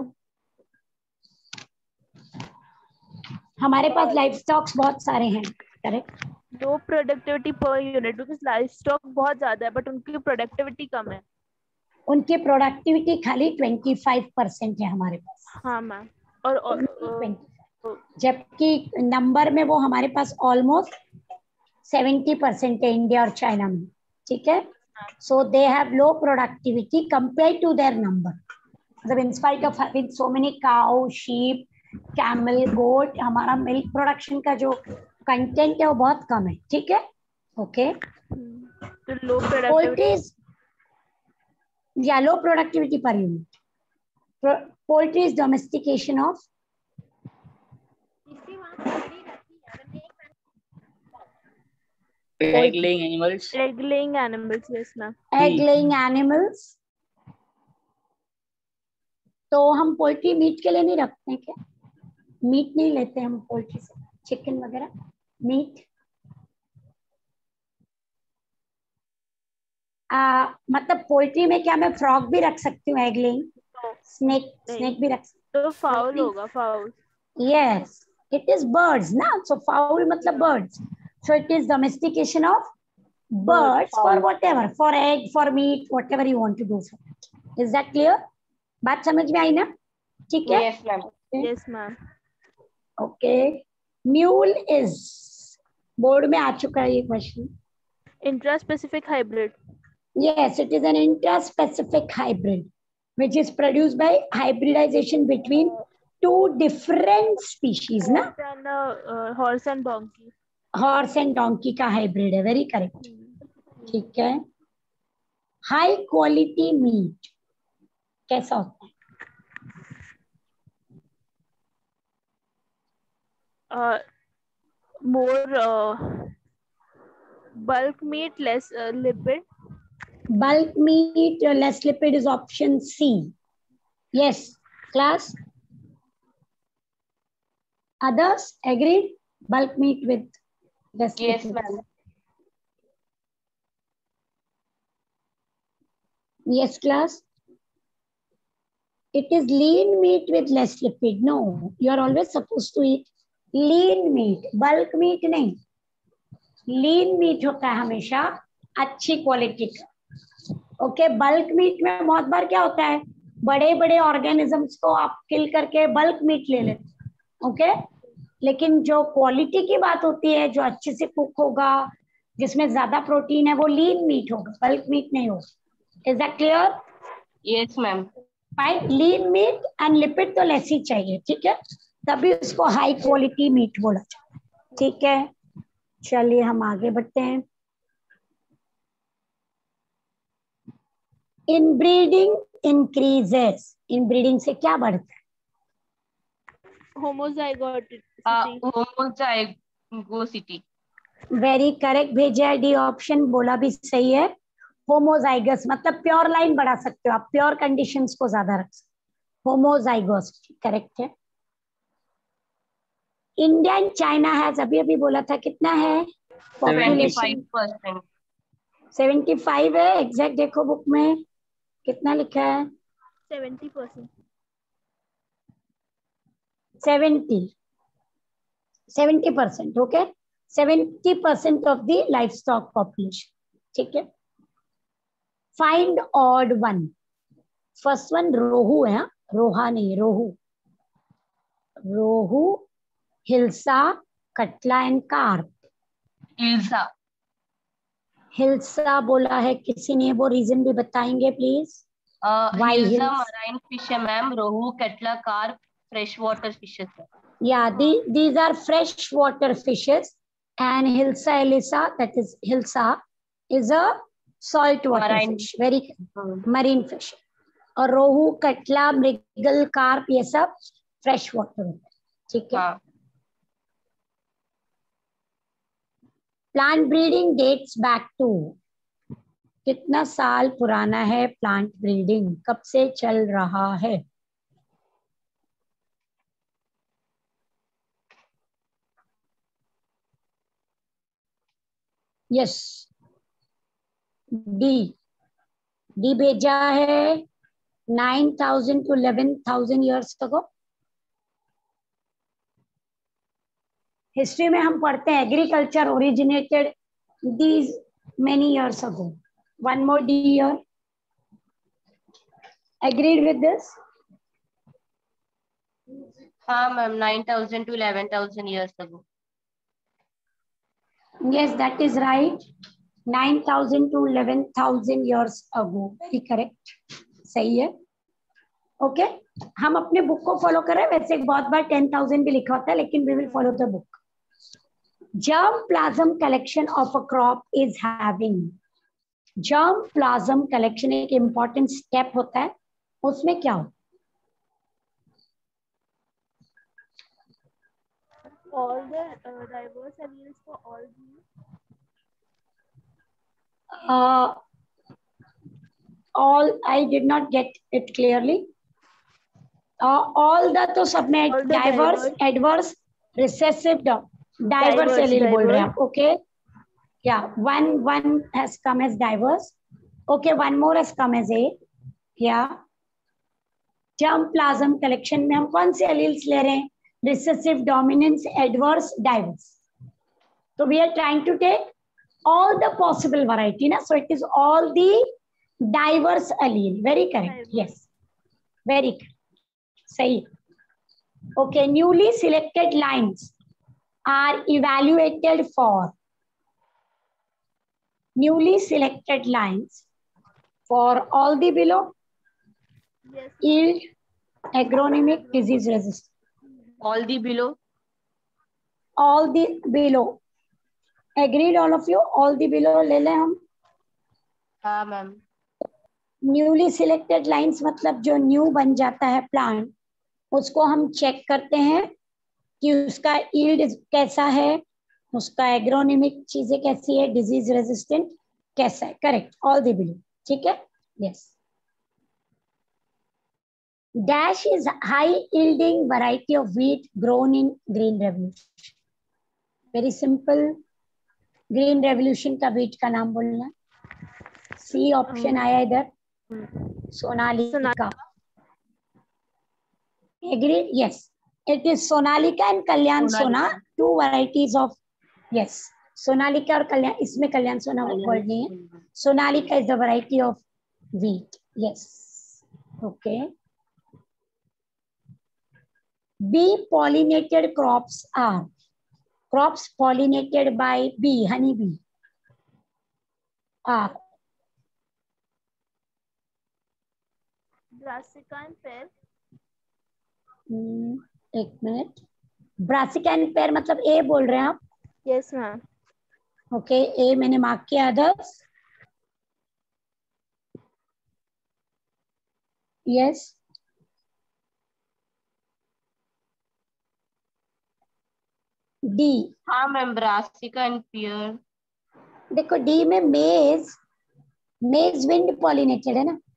हमारे पास लाइफ स्टॉक्स बहुत सारे हैं, correct. Low productivity per unit because life stock बहुत ज्यादा है बट उनकी प्रोडक्टिविटी कम है। उनकी प्रोडक्टिविटी खाली 25% है हमारे पास। हाँ मैम, और जबकि नंबर में वो हमारे पास ऑलमोस्ट 70% है इंडिया और चाइना में, ठीक है। So they have low productivity compare to their number, मतलब in spite of having so many cow, sheep, camel, goat, हमारा मिल्क प्रोडक्शन का जो कंटेंट है वो बहुत कम है, ठीक है। ओके, तो लो पोल्ट्री प्रोडक्टिविटी, या low productivity per unit. Poultry is domestication of egg laying animals. egg laying animals, yes ma'am. Egg laying animals. तो हम पोल्ट्री मीट के लिए नहीं रखते हैं क्या? मीट नहीं लेते हम पोल्ट्री से, चिकन वगैरह मीट। मतलब पोल्ट्री में क्या मैं फ्रॉग भी रख सकती हूँ? एग लेइंग, स्नेक भी रख सकती तो फाउल Poultry. होगा, फाउल। हूँ। यस, इट इज बर्ड्स ना, सो फाउल मतलब birds, so it is domestication of birds for whatever, for egg, for meat, whatever you want to do for it. Is that clear? बात समझ में आई ना? ठीक है? Yes, ma'am. Yes ma'am. Okay. Mule is, board में आ चुका है ये question. Intraspecific hybrid. Yes, it is an intraspecific hybrid which is produced by hybridization between two different species ना? Horse and donkey. Horse and donkey का hybrid है, very correct. ठीक है। हाई क्वालिटी मीट कैसा होता है? More bulk meat, less lipid. Bulk meat, less lipid is option C. Yes, class. Others agreed? Bulk meat with less Yes, lipid. ma'am. Yes, class. It is lean meat with less lipid. No, you are always supposed to eat lean meat. Bulk meat नहीं. Lean meat होता है हमेशा अच्छी quality का। Okay, bulk meet में बहुत बार क्या होता है, बड़े बड़े ऑर्गेनिजम्स को आप किल करके बल्क मीट ले लेते। ओके, लेकिन जो क्वालिटी की बात होती है, जो अच्छे से कुक होगा, जिसमें ज्यादा प्रोटीन है, वो लीन मीट होगा, बल्क मीट नहीं होगा। Is that clear? Yes, ma'am. Fine. Lean meat and lipid तो लेस ही चाहिए, ठीक है, तभी उसको हाई क्वालिटी मीट बोला जाए। ठीक है, चलिए हम आगे बढ़ते हैं। इनब्रीडिंग इंक्रीजेस, इनब्रीडिंग से क्या बढ़ता है? Homozygosity. Homozygosity. वेरी करेक्ट भेजा है, डी ऑप्शन बोला भी सही है। होमोजाइगस मतलब प्योर लाइन बढ़ा सकते हो आप, प्योर कंडीशंस को ज्यादा रख सकते हो। होमोजाइगोसिटी करेक्ट है। इंडिया एंड चाइना हैज, अभी अभी बोला था, कितना है पॉपुलेशन? 25%. 75 है एग्जैक्ट, देखो बुक में कितना लिखा है? 70%. 70%, okay, 70% of the livestock population. ठीक है, find odd one. First one rohu है, रोहा नहीं, rohu. Rohu, hilsa, catla and carp. Ilsa. Hilsa बोला है किसी ने, वो रीजन भी बताएंगे please? Why Hilsa hills? marine fish है ma'am. Rohu, Katla, carp, freshwater fishes है. Yeah, these are freshwater fishes, and Hilsa elisa, that is Hilsa, is a saltwater Marine. fish, very marine fish. और रोहू, कटला, मृगल, carp, ये सब fresh water होता है। ठीक है। हाँ. Plant breeding dates back to, कितना साल पुराना है प्लांट ब्रीडिंग, कब से चल रहा है? यस, डी भेजा है 9,000 to 11,000 years ago। हिस्ट्री में हम पढ़ते हैं agriculture originated these many years ago। One more D year। Agreed with this? हाँ ma'am, 9,000 to 11,000 years ago. Yes, that is right। 9,000 to 11,000 years ago, very correct। सही है। Okay हम अपने book को फॉलो कर रहे हैं, वैसे बहुत बार 10,000 भी लिखा होता है, लेकिन we will follow the book. Germplasm collection of a crop is having. Germplasm collection एक important step होता है, उसमें क्या हो? All the diverse alleles for all genes. All, I did not get it clearly. All the तो सब में All the diverse, adverse, recessive, diverse allele बोल रहे हैं आप. Okay. Yeah, one has come as diverse. Okay, one more has come as A. Yeah. Germplasm collection में हम कौन से alleles ले रहे हैं? Recessive, dominance, adverse, diverse. So we are trying to take all the possible variety, na? So it is all the diverse allele. Very correct. Yes. Very correct. Sahi. Okay, newly selected lines are evaluated for. Newly selected lines for all the below. Yes. Yield, agronomic, disease resistant. All the below. All the below. Agreed all of you? All the below ले लें हम. हाँ ma'am. Newly selected lines मतलब जो new बन जाता है plant, उसको हम चेक करते हैं कि उसका यील्ड कैसा है, उसका एग्रोनॉमिक चीजें कैसी है, डिजीज रेजिस्टेंट कैसा है. करेक्ट. All the below. ठीक है. Yes. Dash is high yielding variety of wheat grown in green revolution. Very simple. Green revolution का व्हीट का नाम बोलना. सी ऑप्शन आया इधर. Sonalika. Agreed? Yes. It is Sonalika and Kalyan Sona, two varieties of, yes. Sonalika और Kalyan, इसमें Kalyan Sona word नहीं है. Sonalika is the variety of wheat. Yes. Okay. Bee pollinated crops are crops pollinated by bee, honey bee, are Brassica and pear. एक minute. Brassica and pear मतलब A बोल रहे हैं आप? Yes ma'am. Okay. ए मैंने mark किया. Others? Yes. D. हाँ ma'am. Brassica and pear. देखो डी में मेज, मेज विंड पॉलिनेटेड है ना,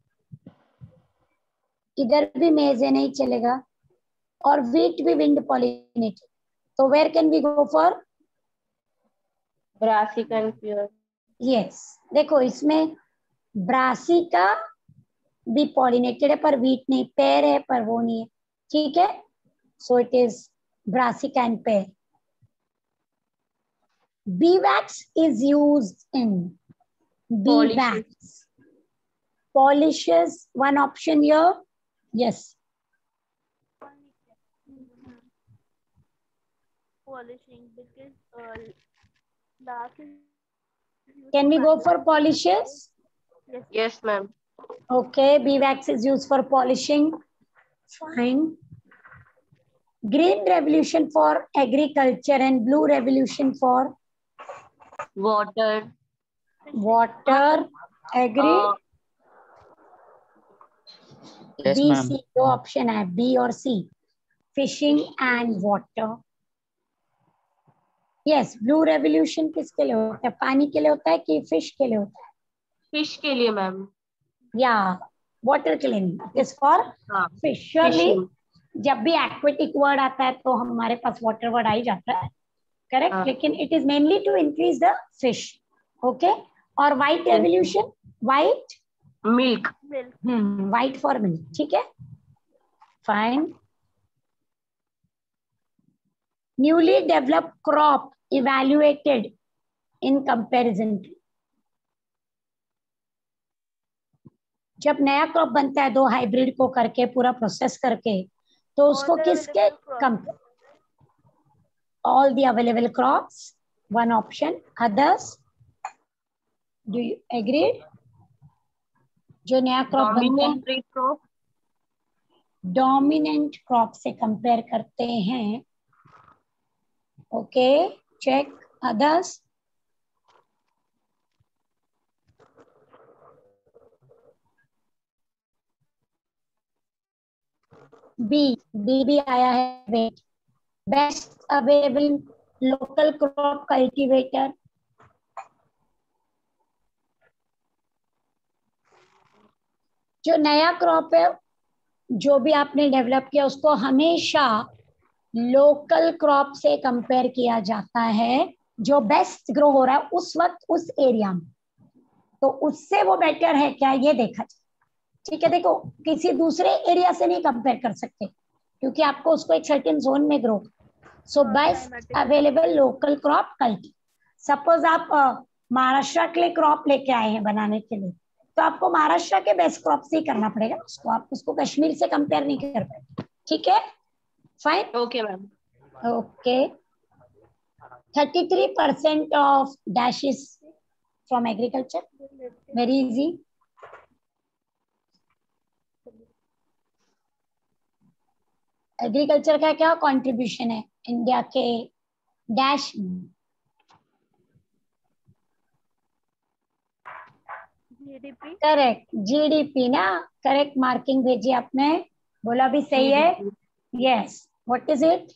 इधर भी मेज है, नहीं चलेगा. और व्हीट भी विंड पॉलिनेटेड. तो where can we go for? Brassica and pear. Yes. देखो इसमें ब्रासिका भी पॉलिनेटेड है पर व्हीट नहीं, पेयर है पर वो नहीं है. ठीक है. So it is brassica and pear. Beeswax is used in beeswax. Polishes. One option here. Yes. Polishing because lac is. Can we go for polishes? Yes. Yes ma'am. Okay. Beeswax is used for polishing. Fine. Green revolution for agriculture and blue revolution for Water. water. Agree? Yes, B, ma'am. C. दो option है, B और C. Fishing and water. Yes. Blue revolution किसके लिए होता है? पानी के लिए होता है कि फिश के लिए होता है? फिश के लिए मैम. या वाटर के लिए नहीं. It is for fish. Surely Fishing. जब भी aquatic word आता है तो हमारे पास water word आ ही जाता है. Correct? हाँ. लेकिन it is mainly to increase the fish. Okay? और white revolution, white Milk. Milk. white for milk. ठीक है. Fine. Newly developed crop evaluated in comparison to. जब नया क्रॉप बनता है दो हाइब्रिड को करके पूरा प्रोसेस करके, तो उसको किसके compare? All the available crops. One option. Others? Do you agree? जो नया क्रॉप बनता है. Dominant tree crop. Dominant crop से कंपेयर करते हैं. Okay, check others. बी भी आया है. Wait, best available local crop cultivator. जो नया क्रॉप है, जो भी आपने डेवलप किया, उसको हमेशा लोकल क्रॉप से कंपेयर किया जाता है. जो बेस्ट ग्रो हो रहा है उस वक्त उस एरिया में, तो उससे वो बेटर है क्या, ये देखा जाए. ठीक है, देखो किसी दूसरे एरिया से नहीं कंपेयर कर सकते, क्योंकि आपको उसको एक सर्टेन जोन में grow. So best available local crop कल्टी. सपोज आप महाराष्ट्र के लिए क्रॉप लेके आए हैं बनाने के लिए, तो आपको महाराष्ट्र के बेस्ट क्रॉप से ही करना पड़ेगा उसको. आप उसको कश्मीर से कंपेयर नहीं कर पाएंगे. ठीक है, fine. Okay ma'am. Okay, 33% of dash is from agriculture. Very easy. Agriculture का क्या कंट्रीब्यूशन है इंडिया के डैश. जीडीपी. करेक्ट, जीडीपी ना. करेक्ट मार्किंग भेजी आपने, बोला भी सही है. Yes, what is it?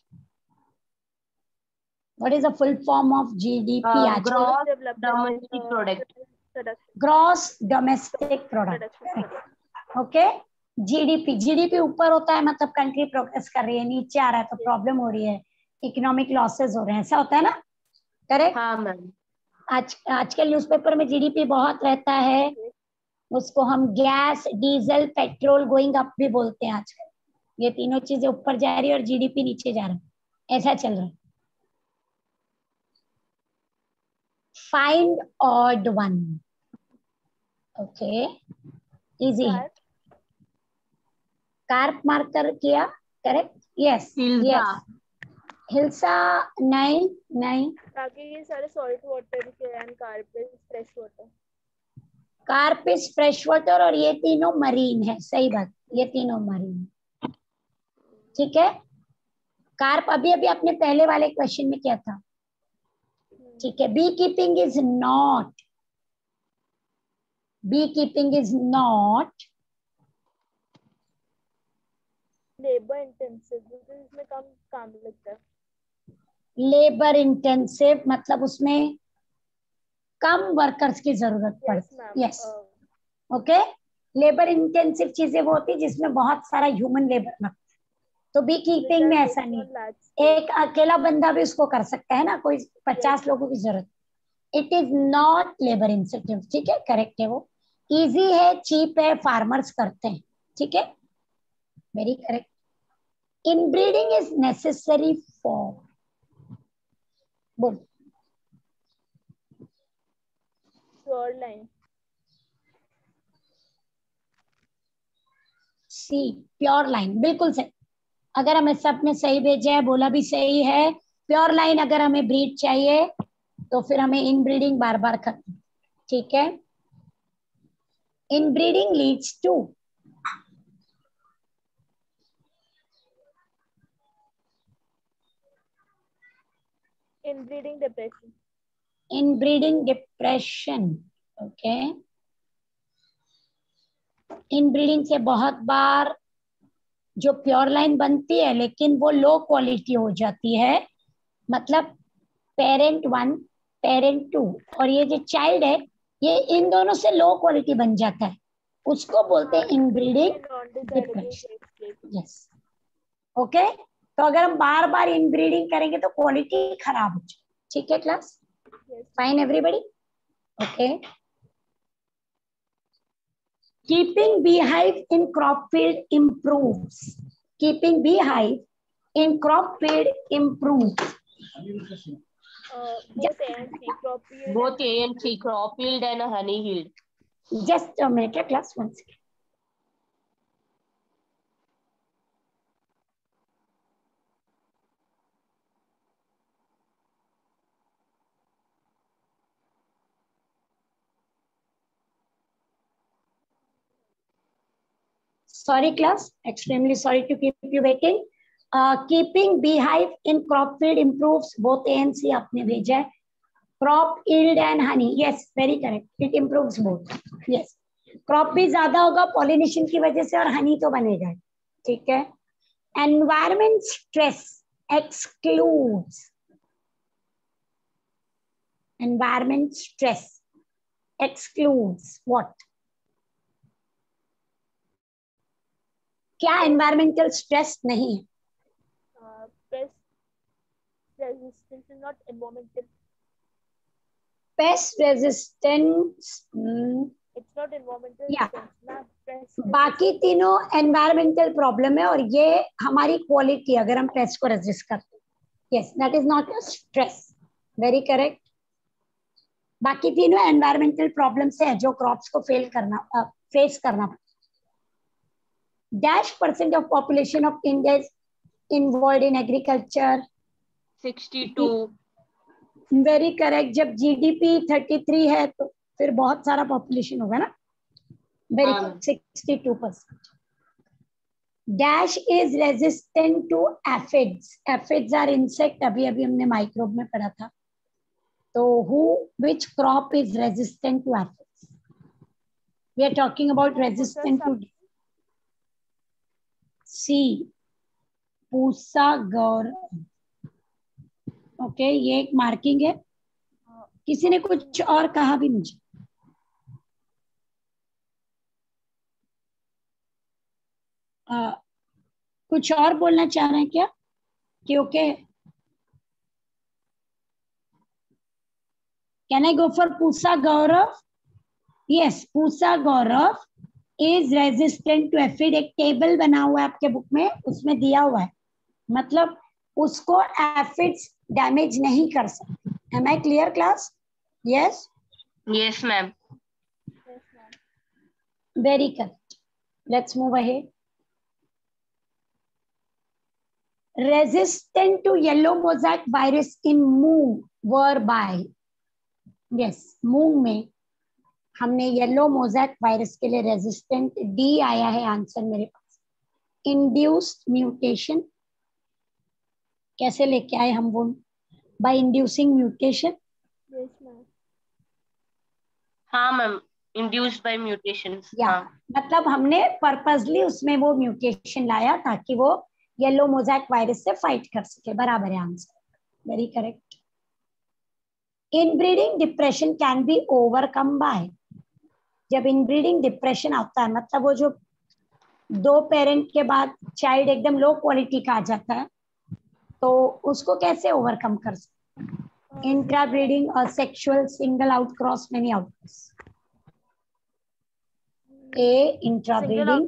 What is the full form of GDP? Gross domestic product. Gross domestic product. Okay, GDP. GDP ऊपर होता है मतलब कंट्री प्रोग्रेस कर रही है, नीचे आ रहा है तो प्रॉब्लम हो रही है, इकोनॉमिक लॉसेस हो रहे हैं, ऐसा होता है ना. करेक्ट. हाँ मैम. आजकल न्यूज़पेपर में जीडीपी बहुत रहता है. उसको हम gas, diesel, petrol going up भी बोलते हैं आजकल. ये तीनों चीजें ऊपर जा रही है और जीडीपी नीचे जा रहा है, ऐसा चल रहा है. Find odd one. Okay, easy है. कार्प मार्कर किया. करेक्ट. Yes yes. हिल्सा. नहीं नहीं. ताकि ये सारे सॉल्ट वाटर के and carp is fresh water. Carp is fresh water और ये तीनों मरीन है. सही बात, ये तीनों मरीन. ठीक है. कार्प अभी अभी आपने पहले वाले क्वेश्चन में किया था. ठीक है. Bee keeping is not. Bee keeping is not labour intensive, इसमें कम काम लगता है. लेबर इंटेंसिव मतलब उसमें कम वर्कर्स की जरूरत पड़ती. यस. ओके, लेबर इंटेंसिव चीजें वो होती है जिसमें बहुत सारा ह्यूमन लेबर लगता है. तो बी कीपिंग में ऐसा नहीं, एक अकेला बंदा भी उसको कर सकता है ना, कोई 50 लोगों की जरूरत. It is not labour intensive. ठीक है, करेक्ट है वो. इजी है, चीप है, फार्मर्स करते हैं. ठीक है, very correct. Inbreeding is necessary for. बोल. Pure line. C, pure line. बिल्कुल सही. अगर हमें सब में सही भेजा है, बोला भी सही है. प्योर लाइन अगर हमें ब्रीड चाहिए तो फिर हमें इनब्रीडिंग बार बार करनी. ठीक है. Inbreeding leads to. Inbreeding depression. Inbreeding depression. Okay. Inbreeding से बहुत बार जो प्योर लाइन बनती है लेकिन वो लो क्वालिटी हो जाती है. मतलब पेरेंट 1, पेरेंट 2 और ये जो चाइल्ड है, ये इन दोनों से लो क्वालिटी बन जाता है. उसको बोलते हैं इनब्रीडिंग डिप्रेशन. यस. ओके, तो अगर हम बार बार इनब्रीडिंग करेंगे तो क्वालिटी खराब हो जाए. ठीक है class, fine everybody. Okay. Keeping beehive in crop field improves. Keeping beehive in crop field improves. Both A and C, crop yield. Both A and C, crop yield and honey yield. Just a minute, class, one second. Sorry class, extremely sorry to keep you waiting. Keeping beehive in crop field improves both A and C. आपने भेजा है. Crop yield and honey. Yes, very correct. It improves both. Yes. Crop भी ज्यादा होगा pollination की वजह से और honey तो बनेगा. ठीक है. Environment stress excludes. Environment stress excludes what? क्या environmental stress नहीं है? Pest resistance is not environmental. Pest resistance. It's not environmental. Yeah. Pest बाकी तीनों environmental problem है और ये हमारी quality अगर हम pest को resist करते हैं. Yes, that is not a stress. Very correct. बाकी तीनों environmental problems है जो crops को face करना पड़ता. Dash % of population of India is involved in agriculture. 62. Very correct. जब GDP 33 है तो फिर बहुत सारा population होगा ना. Very good. 62%. Dash is resistant to aphids. Aphids are insect. अभी हमने microbe में पढ़ा था. तो which crop is resistant to aphids? We are talking about resistant to C. Pusa Gaurav. Okay, ये एक मार्किंग है. किसी ने कुछ और कहा भी मुझे? कुछ और बोलना चाह रहे हैं क्या? कि okay, can I go for Pusa Gaurav? Yes, Pusa Gaurav is resistant to aphid. एक टेबल बना हुआ है आपके बुक में, उसमें दिया हुआ है, मतलब उसको एफिड्स डैमेज नहीं कर सकते. Am I clear class? Yes Yes, ma'am. Very correct. Let's move ahead. Resistant to yellow mosaic virus in moong were by. Yes, moong में हमने येलो मोज़ेक वायरस के लिए रेजिस्टेंट. डी आया है आंसर मेरे पास. Induced mutation. कैसे लेके आए हम वो? By inducing mutation. Yes, ma'am. हाँ मैम, induced by mutations. या हाँ. मतलब हमने पर्पसली उसमें वो म्यूटेशन लाया ताकि वो येलो मोज़ेक वायरस से फाइट कर सके. बराबर है answer. Very correct. Inbreeding depression can be overcome by. जब इनब्रीडिंग डिप्रेशन आता है मतलब वो जो दो पेरेंट के बाद चाइल्ड एकदम लो क्वालिटी का आ जाता है, तो उसको कैसे ओवरकम कर सकते? इंट्राब्रीडिंग और sexual single out cross, many out cross. A Single out intrabreeding.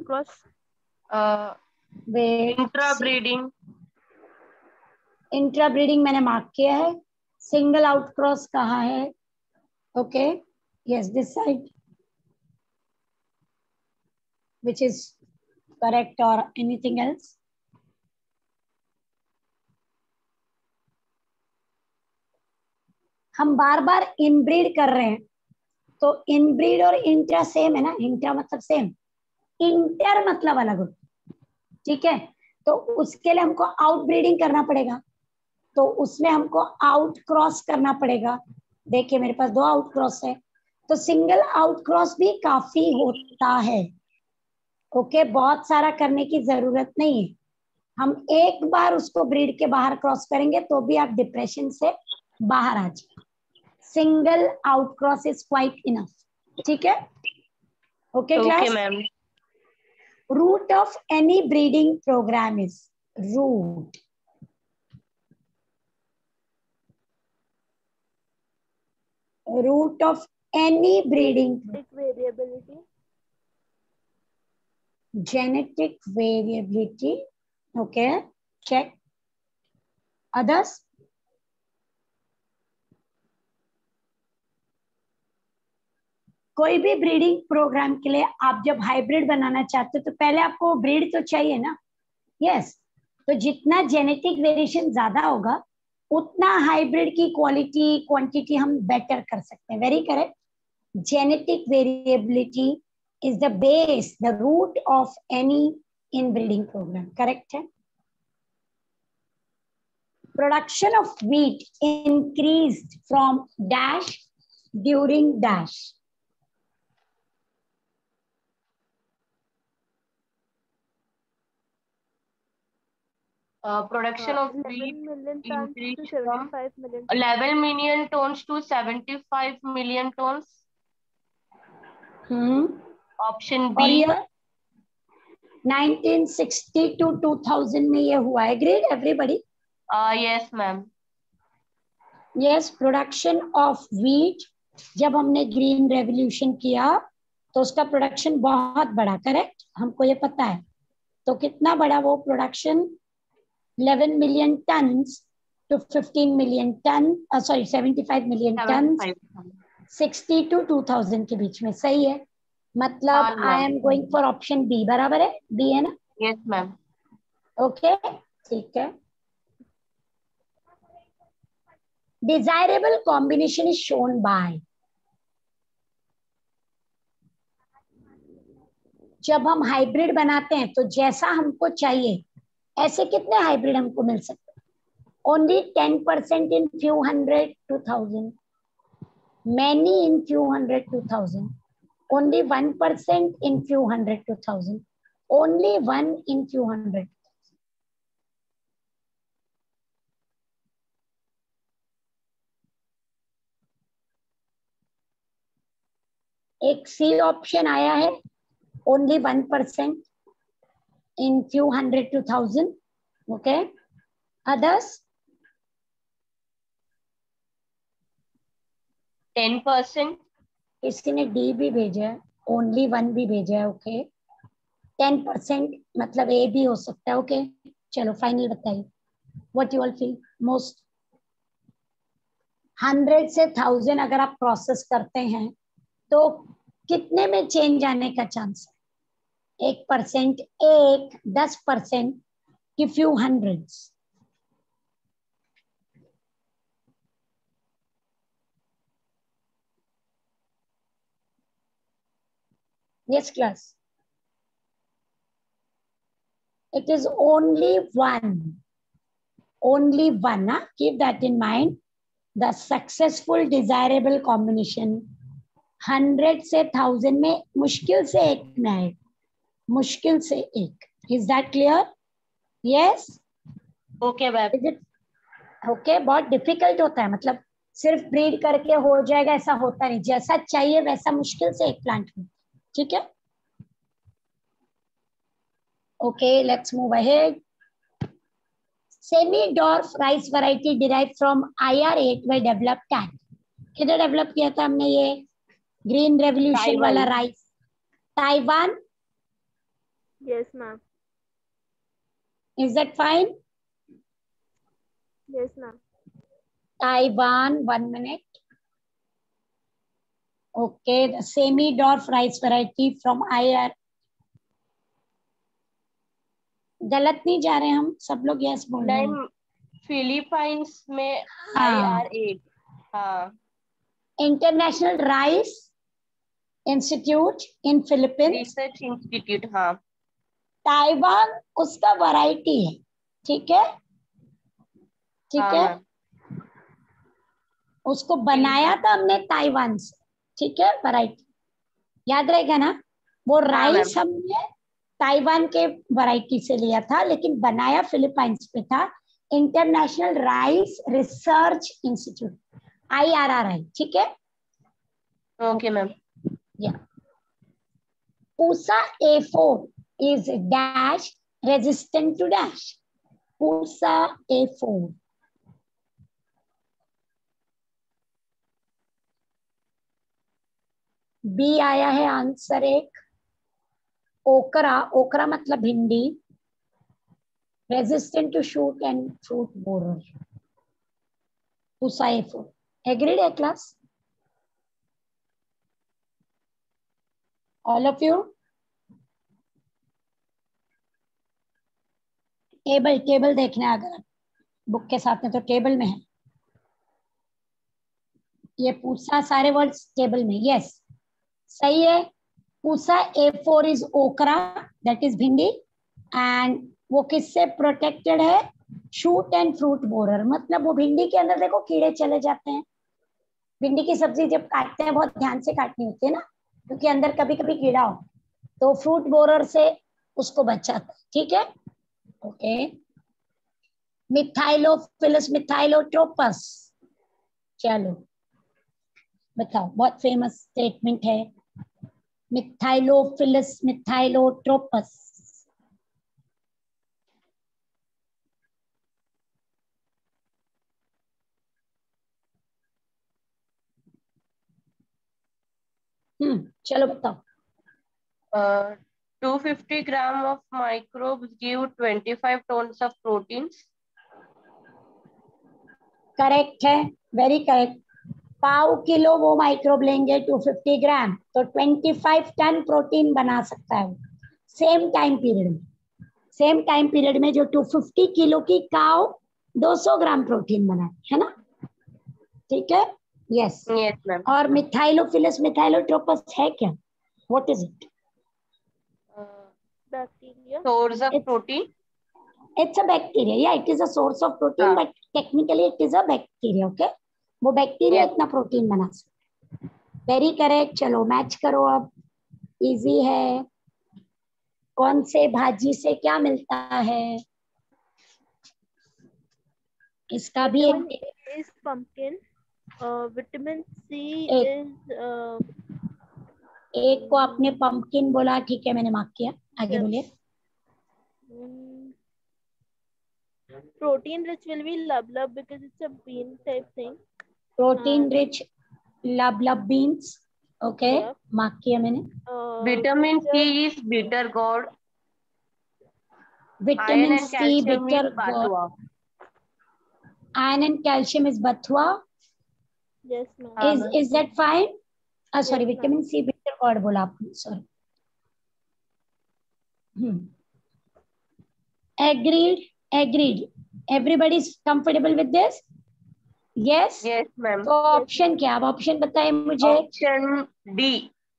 Intrabreeding. Intrabreeding मैंने मार्क किया है. सिंगल आउट क्रॉस कहाँ है? Okay, yes, this side. Which is correct or anything else? हम बार बार इनब्रीड कर रहे हैं, तो इनब्रीड और इंट्रा सेम है ना. इंट्रा मतलब सेम, इंटर मतलब अलग होता. ठीक है, तो उसके लिए हमको आउट ब्रीडिंग करना पड़ेगा, तो उसमें हमको आउट क्रॉस करना पड़ेगा. देखिए मेरे पास दो आउट क्रॉस है, तो सिंगल आउट क्रॉस भी काफी होता है. ओके, बहुत सारा करने की जरूरत नहीं है. हम एक बार उसको ब्रीड के बाहर क्रॉस करेंगे तो भी आप डिप्रेशन से बाहर आ जाए. Single out cross is quite enough. ठीक है, okay class. Okay, ma'am. Root of any breeding program is root. Root of any breeding. Variability. Genetic variability. Okay, check. Others? कोई भी ब्रीडिंग प्रोग्राम के लिए आप जब हाइब्रिड बनाना चाहते हो तो पहले आपको ब्रीड तो चाहिए ना. यस, तो जितना जेनेटिक वेरिएशन ज्यादा होगा उतना हाइब्रिड की क्वालिटी क्वांटिटी हम बेटर कर सकते हैं. Very correct. Genetic variability is the base, the root of any inbreeding program. Correct है? Production of wheat increased from dash during dash. Production of 11 wheat million tons to increased 75 million tons. 11 million tons to 75 million tons. Option और B. ये 1960 to 2000 में ये हुआ. Agreed everybody? Yes ma'am. Yes, production of wheat जब हमने green revolution किया तो उसका प्रोडक्शन बहुत बड़ा. करेक्ट, हमको ये पता है. तो कितना बड़ा वो production? 11 million tons to 15 million ton, sorry 75 million tons, 60 to 2000 के बीच में. सही है. मतलब I am going for option B. बराबर है? बी है ना? Yes ma'am. ओके, ठीक है. Desirable combination is shown by. जब हम हाइब्रिड बनाते हैं तो जैसा हमको चाहिए ऐसे कितने हाइब्रिड हमको मिल सकते हैं? Only 10% in few hundred to thousand, many in few hundred to thousand, only 1% in few hundred to thousand, only 1 in few hundred. एक सी ऑप्शन आया है, only 1% in few hundred to thousand. Okay, others 10%. किसी ने D भी भेजा है, only 1 भी भेजा है. ओके, 10% मतलब ए भी हो सकता है. ओके, चलो फाइनल बताइए. What you all feel most? 100 से 1000 अगर आप प्रोसेस करते हैं तो कितने में चेंज आने का चांस है? 1%, 10% कि few hundreds? Yes, class. It is only one. Only one. Huh? Keep that in mind. The successful desirable combination 100 से 1000 में मुश्किल से एक में आए. मुश्किल से एक. Is that clear? Yes. Okay ma'am. Is it okay? बहुत डिफिकल्ट होता है. मतलब सिर्फ ब्रीड करके हो जाएगा ऐसा होता नहीं. जैसा चाहिए वैसा मुश्किल से एक प्लांट में. ठीक है. Okay, let's move ahead. Semi-dwarf rice variety derived from IR8 were developed at. किधर डेवलप किया था हमने ये ग्रीन रेवोल्यूशन वाला rice? Taiwan. Yes ma'am. Is that fine? Yes ma'am. Taiwan, 1 minute. Okay, the semi-dwarf rice variety from IR. गलत नहीं जा रहे हम सब लोग. यस बोल रहे हैं. फिलीपाइंस में हाँ. IR8. हाँ. International rice institute in Philippines. Research institute. हाँ. ताइवान उसका वैरायटी है. ठीक है, ठीक हाँ, है. उसको बनाया था हमने ताइवान से. ठीक है, वैरायटी याद रहेगा ना. वो राइस हमने ताइवान के वैरायटी से लिया था लेकिन बनाया फिलीपाइंस पे था. International rice research institute, IRRI. ठीक है. Okay ma'am. या Pusa A4 is dash resistant to dash. Pusa A4. B आया है आंसर एक. ओकरा, ओकरा मतलब भिंडी. Resistant to shoot and fruit borer. Pusa A4. Agreed है class? All of you? Table देखना है अगर बुक के साथ में तो टेबल में है. ये पूछा सारे वर्ड्स टेबल में. यस, सही है. Pusa A4 is okra, that is bhindi, and वो किससे प्रोटेक्टेड है? शूट एंड फ्रूट बोरर, मतलब वो भिंडी के अंदर देखो कीड़े चले जाते हैं। भिंडी की सब्जी जब काटते हैं बहुत ध्यान से काटनी होती है ना, क्योंकि अंदर कभी कभी कीड़ा हो, तो फ्रूट बोरर से उसको बचाता है। ठीक है, ओके। मिथाइलोफिलस मिथाइलोट्रोपस, चलो बताओ, बहुत फेमस स्टेटमेंट है। मिथाइलोफिलस मिथाइलोट्रोपस, चलो बताओ। 250 grams of microbes give 25 tons of proteins. Correct है, वेरी करेक्ट। पाव किलो वो माइक्रोब लेंगे 250 ग्राम, तो 25 टन प्रोटीन बना सकता है सेम टाइम पीरियड में। सेम टाइम पीरियड में जो 250 किलो की काव 200 ग्राम प्रोटीन बनाती है ना। ठीक है, यस। Yes, ma'am. और मिथाइलोफिलस मिथाइलोट्रोपस है क्या? What is it? Bacteria. Source of protein. It's a bacteria. Yeah, it is a source of protein, but technically it is a bacteria. Okay, वो बैक्टीरिया इतना प्रोटीन बना सकता है। Very correct. चलो match करो अब, इजी है। कौन से भाजी से क्या मिलता है? इसका भी Vitamin A is pumpkin. Vitamin C is एक को आपने पंपकिन बोला, ठीक है, मैंने मार्क किया। आगे बोलिए। Protein rich will be lablab because it's a bean type thing. Protein rich lablab beans, okay, mark किया मैंने। Vitamin C is bitter gourd. Vitamin Iron and C calcium is bitter batua. Iron and calcium is bathua. Yes, ma'am. Is that fine? Sorry, Yes, vitamin C bitter gourd बोला आपने, sorry. Agreed. Everybody is comfortable with this? Yes. Yes, ma'am. तो option क्या? अब option बताइए मुझे। Option D.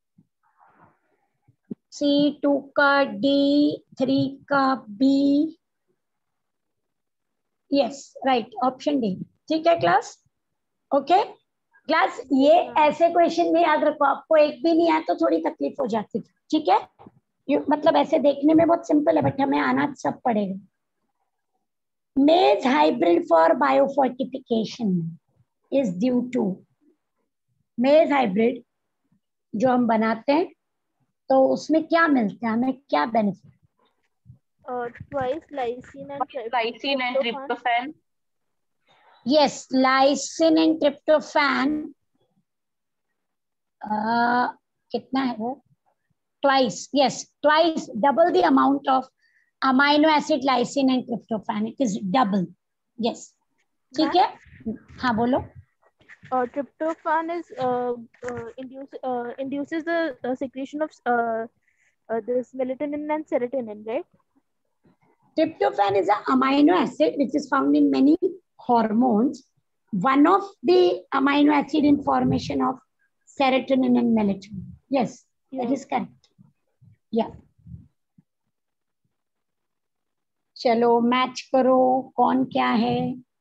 C2 का D, 3 का B। Yes, right, option D. ठीक है क्लास, ओके क्लास। ये ऐसे क्वेश्चन में याद रखो, आपको एक भी नहीं आया तो थोड़ी तकलीफ हो जाती थी। ठीक है, मतलब ऐसे देखने में बहुत सिंपल है, बट हमें आना सब पड़ेगा। Maize hybrid for biofortification is due to, maize hybrid जो हम बनाते हैं तो उसमें क्या मिलता है हमें, क्या benefit? Twice lysine and tryptophan. Yes, lysine and tryptophan। कितना है वो? Twice, yes, twice, double the amount of amino acid lysine and tryptophan. It is double. Yes, ठीक है। हाँ बोलो। Tryptophan is induces the secretion of this melatonin and serotonin, right? Tryptophan is an amino acid which is found in many hormones. One of the amino acid in formation of serotonin and melatonin. Yes, that is correct. Yeah. चलो match करो, कौन क्या है?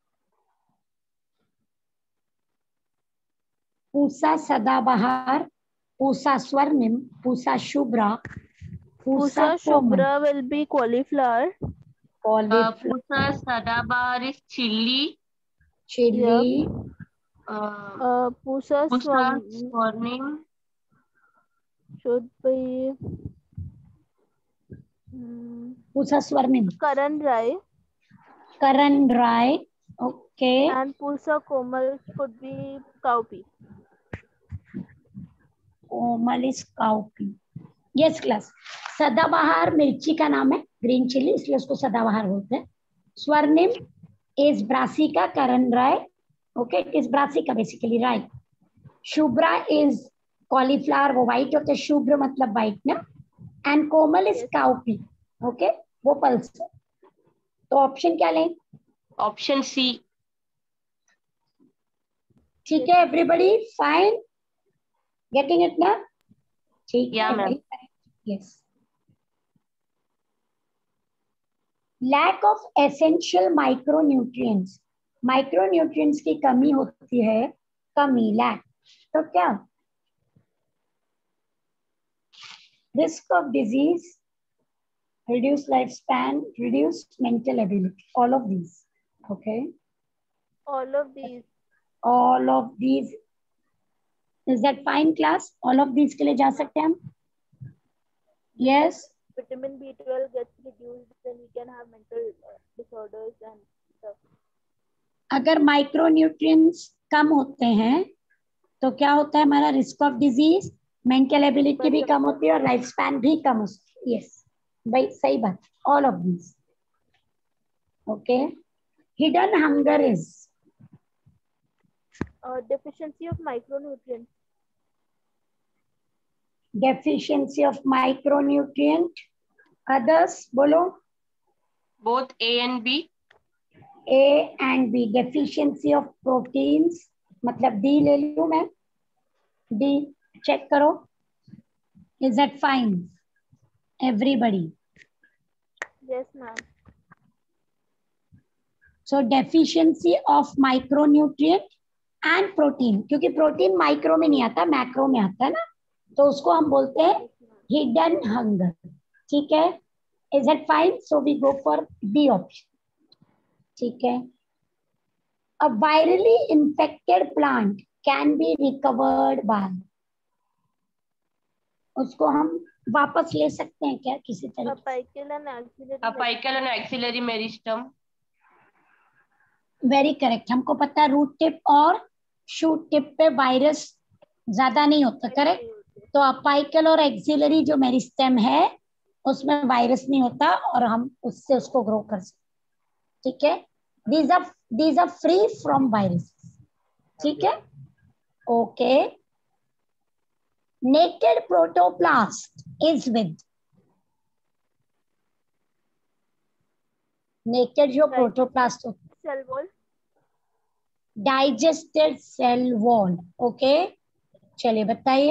पूसा सदाबहार, पूसा स्वर्णिम, Pusa Shubhra, Pusa Shubhra will be cauliflower. Pusa sadabar is chili. Pusa swarming should be Pusa स्वर्णिम, Karan Rai, okay. And Pusa komal could be cowpea. Komal is cowpea. Yes class. Sadabahar मिर्ची का नाम है, ग्रीन चिली, इसलिए उसको सदाबहार बोलते हैं। Swarnim is brassica Karan rai, okay, it is brassica basically rai. Shubhra is cauliflower, वो व्हाइट होते हैं, शुभ्र मतलब व्हाइट ना। And Komal is cowpea, okay, वो पल्स। तो ऑप्शन क्या लें? Option C. ठीक है, एवरीबडी फाइन, गेटिंग इट ना? ठीक Yeah, है, ma'am. very correct. Yes. Lack of essential micronutrients. Micronutrients की कमी होती है, कमी, लैक, तो क्या? Risk of disease, reduced lifespan, reduced mental ability, all of these. Okay, All of these. all of these. Is that fine, class? All of these के लिए जा सकते हैं हम? Yes. Vitamin B12 gets reduced, then we can have mental disorders and stuff. अगर micronutrients कम होते हैं तो क्या होता है? हमारा risk of disease, mental ability भी कम होती है और लाइफ स्पैन भी कम होती है. यस भाई, सही बात. All of these. Okay. Hidden hunger is Deficiency of micronutrients. Deficiency of micronutrient. Others बोलो. Both A and B. A and B. Deficiency of proteins, मतलब डी ले लूं मैं. डी चेक करो. Is that fine everybody? Yes, ma'am. So deficiency of micronutrient and protein, क्योंकि protein micro में नहीं आता, मैक्रो में आता है ना, तो उसको हम बोलते हैं हिडन हंगर. ठीक है, is that fine? So we go for D option. ठीक है. A virally infected plant can be recovered by, उसको हम वापस ले सकते हैं क्या किसी तरीके? Apical and axillary. Apical and axillary meristem. Very correct. हमको पता है रूट टिप और शूट टिप पे वायरस ज्यादा नहीं होता, करेक्ट? तो अपाइकल और एक्सिलरी जो मेरिस्टेम है उसमें वायरस नहीं होता और हम उससे उसको ग्रो कर सकते. ठीक है. These are free from virus. ठीक है. Okay. Naked protoplast is with, naked जो प्रोटोप्लास्ट होता है, Cell wall. Digested cell wall. Okay, चलिए बताइए.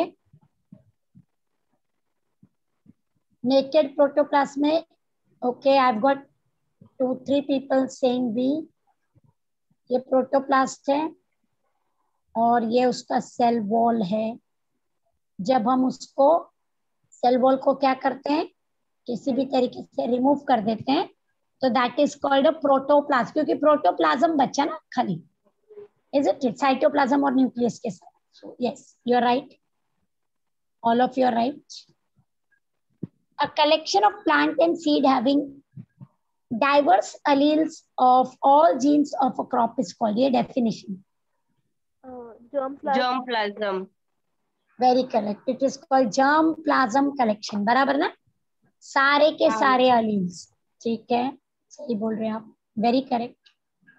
नेकेड प्रोटोप्लास्ट में, okay, I have got 2-3 people saying B. ये प्रोटोप्लास्ट है और ये उसका सेल वॉल है. जब हम उसको सेल वॉल को क्या करते हैं, किसी भी तरीके से रिमूव कर देते हैं, तो that is called a protoplast, क्योंकि प्रोटोप्लाज्म बचा ना खाली. Is it? साइटोप्लाज्म और न्यूक्लियस के साथ. So yes, you are right. All of you are right. A collection of plant and seed having diverse alleles of all genes of a crop is called. ये definition. Germplasm. Germplasm. Very correct. It is called germplasm collection. बराबर ना? सारे के सारे alleles. ठीक है, सही बोल रहे हैं आप. Very correct.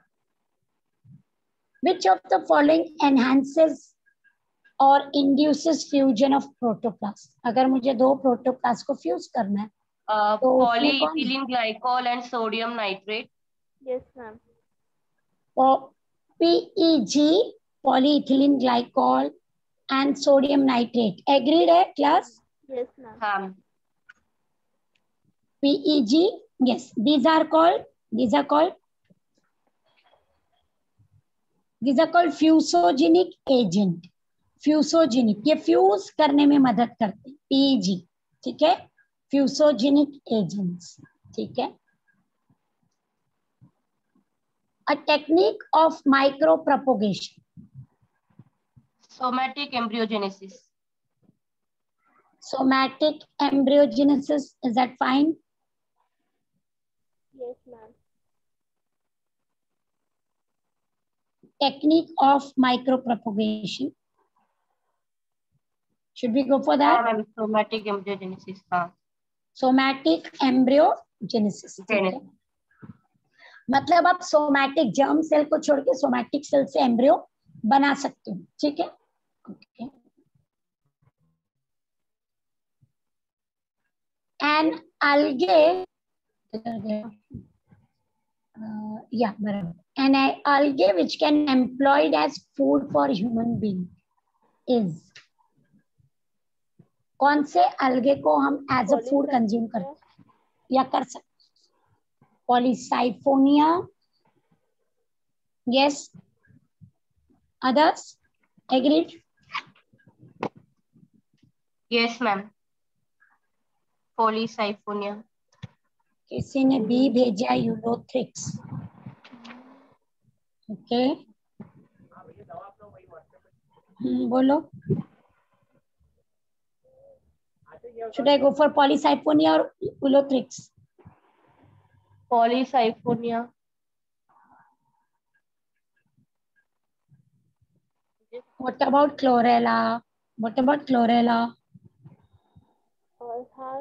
Which of the following enhances or induces fusion of protoplast? अगर मुझे दो प्रोटोप्लास्ट को फ्यूज करना है तो Polyethylene glycol and sodium nitrate. Yes, ma'am. PEG, polyethylene glycol and sodium nitrate. Agreed है class? Yes, ma'am. हाँ. PEG, yes. These are called fusogenic agent. Fusogenic, ये फ्यूज करने में मदद करते हैं. PEG, ठीक है. Fusogenic agents. ठीक है. A technique of micropropagation. Somatic embryogenesis. Somatic embryogenesis, is that fine? Yes, ma'am. Technique of micro propagation. Should we go for that? Somatic embryogenesis. हाँ. Somatic embryogenesis. ठीक है. मतलब आप सोमैटिक जर्म सेल को छोड़ के सोमैटिक सेल से embryo बना सकते हो. ठीक है. ओके. एन algae, yeah, बराबर. An algae which can employed as food for human being is कौन से अलगे को हम एज अ फूड कंज्यूम करते हैं या कर सकते? Polysiphonia, yes, others agreed? Yes ma'am, polysiphonia. किसी ने बी भेजा, यूलोथ्रिक्स। ओके, बोलो। Should I go for polycyphonia or Ulothrix? Polysiphonia. What about chlorella? What about chlorella? और हाँ,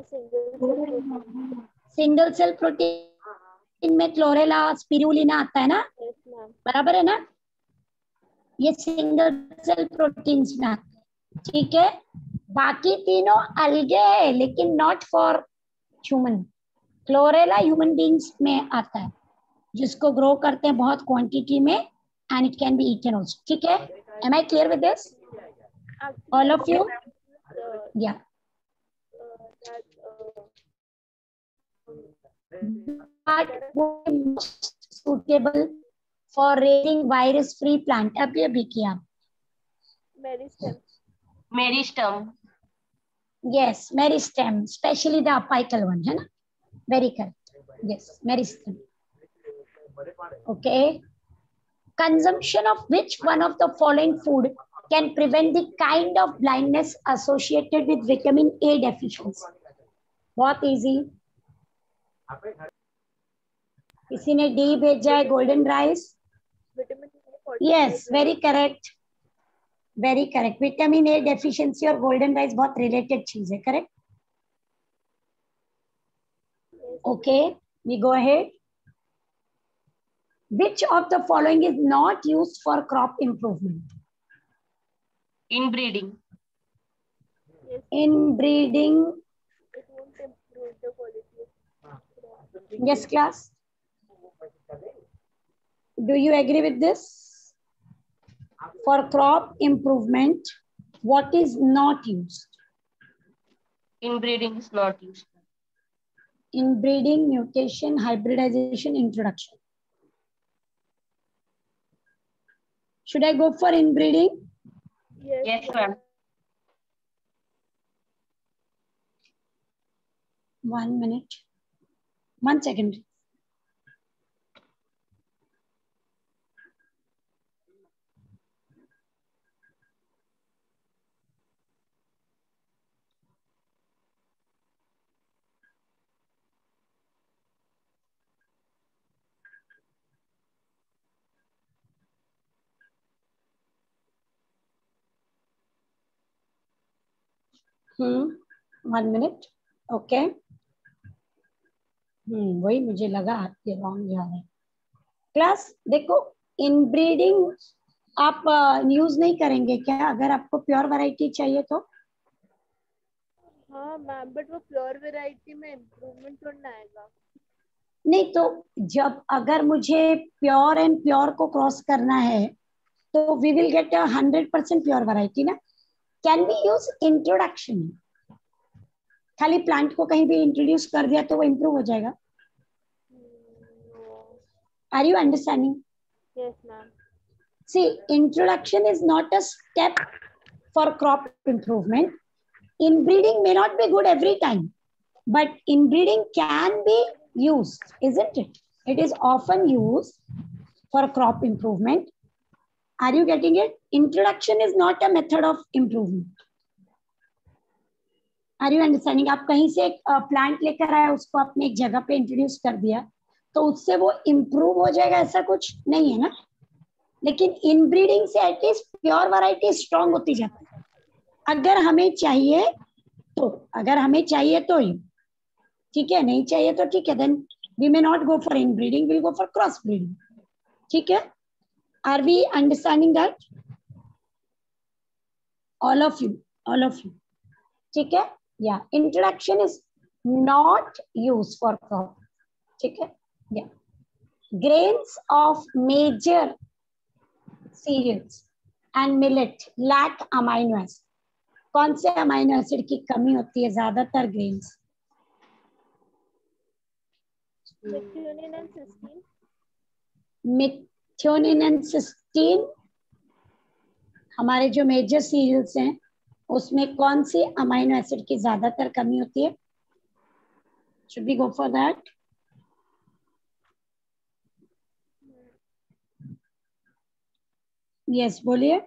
सिंगल सेल प्रोटीन में क्लोरेला स्पिरुलिना आता है ना, बराबर है ना? ये सिंगल सेल प्रोटीन्स में आते हैं, ठीक है। बाकी तीनों अलगे है लेकिन not for human. Chlorella human beings में आता है, जिसको ग्रो करते हैं बहुत क्वांटिटी में, and it can be eaten also, ठीक है। Am I clear with this, all of you? या most suitable for raising virus free plant? अभी किया meristem. yes, meristem, especially the apical one, है ना? Very correct, yes, meristem. Okay, consumption of which one of the following food can prevent the kind of blindness associated with vitamin A deficiency? बहुत easy. किसी ने D भेजा है, golden rice. Yes, very correct, very correct. Vitamin A deficiency और golden rice बहुत related चीज है, correct. Okay, we go ahead. Which of the following is not used for crop improvement? Inbreeding. Inbreeding. It won't improve the quality of crop. Yes, class. Do you agree with this? For crop improvement, what is not used? Inbreeding is not used. Inbreeding, mutation, hybridization, introduction. Should I go for inbreeding? Yes, ma'am. 1 minute. 1 second. One minute. Okay. वही मुझे लगा आपके wrong जा रहे हैं। Class देखो, inbreeding आप use नहीं करेंगे क्या अगर आपको प्योर वैरायटी चाहिए तो? हाँ मैम, बट वो प्योर वैरायटी में इम्प्रूवमेंट थोड़ा आएगा। नहीं तो जब अगर मुझे प्योर एंड प्योर को क्रॉस करना है तो we will get 100% pure variety ना। Can we use introduction? खाली प्लांट को कहीं भी इंट्रोड्यूस कर दिया तो वो इम्प्रूव हो जाएगा? Are you understanding? Yes ma'am. See, introduction is not a step for crop improvement. Inbreeding may not be good every time, but inbreeding can be used, isn't it? It is often used for crop improvement. Are you getting it? Introduction is not a method of improvement. Are you understanding? आप कहीं से एक plant लेकर आए, उसको आपने एक जगह पे इंट्रोड्यूस कर दिया तो उससे वो इम्प्रूव हो जाएगा, ऐसा कुछ नहीं है ना। लेकिन इनब्रीडिंग से एटलीस्ट प्योर वैरायटी स्ट्रांग होती जाती है। अगर हमें चाहिए तो ही ठीक है, नहीं चाहिए तो ठीक है, then we may not go for inbreeding, will go for cross breeding. ठीक है, are we understanding that? All of you ठीक है। या introduction is not use for crop, ठीक है। या grains of major cereals and millet lack amino acid. कौन से अमाइनो एसिड की कमी होती है ज्यादातर grains? Methionine and cysteine. Methionine and cysteine हमारे जो मेजर सीरियल्स हैं उसमें कौन सी अमाइनो एसिड की ज्यादातर कमी होती है? Should we go for that? Yes, बोलिए।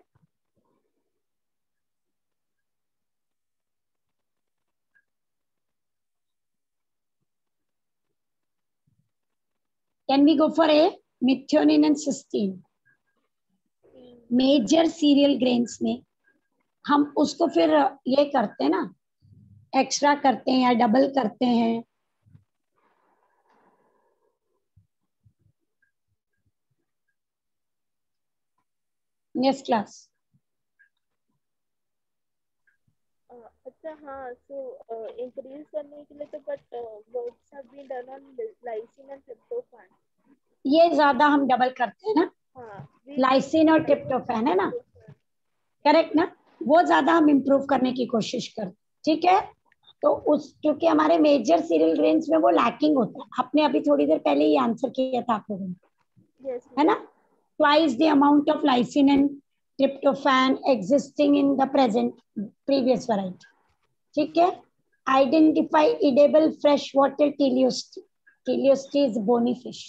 Can we go for A methionine and cysteine? Major cereal grains में हम उसको फिर ये करते हैं ना, एक्स्ट्रा करते हैं या डबल करते हैं। Yes class. अच्छा हाँ, सो इंक्रीज करने के लिए तो but works have been done on lysine and tryptophan. ये ज्यादा हम डबल करते हैं ना, हाँ, लाइसिन और ट्रिप्टोफैन है ना, करेक्ट ना, वो ज्यादा हम इम्प्रूव करने की कोशिश करते। ठीक है, तो उस क्योंकि हमारे मेजर सीरियल ग्रेन्स में वो लैकिंग होता है। आपने अभी थोड़ी देर पहले ही आंसर किया था आप लोगों ने, है ना, twice the amount of lysine and tryptophan existing in the present previous variety. ठीक है, identify edible fresh water teleostei. Teleostei is bony fish.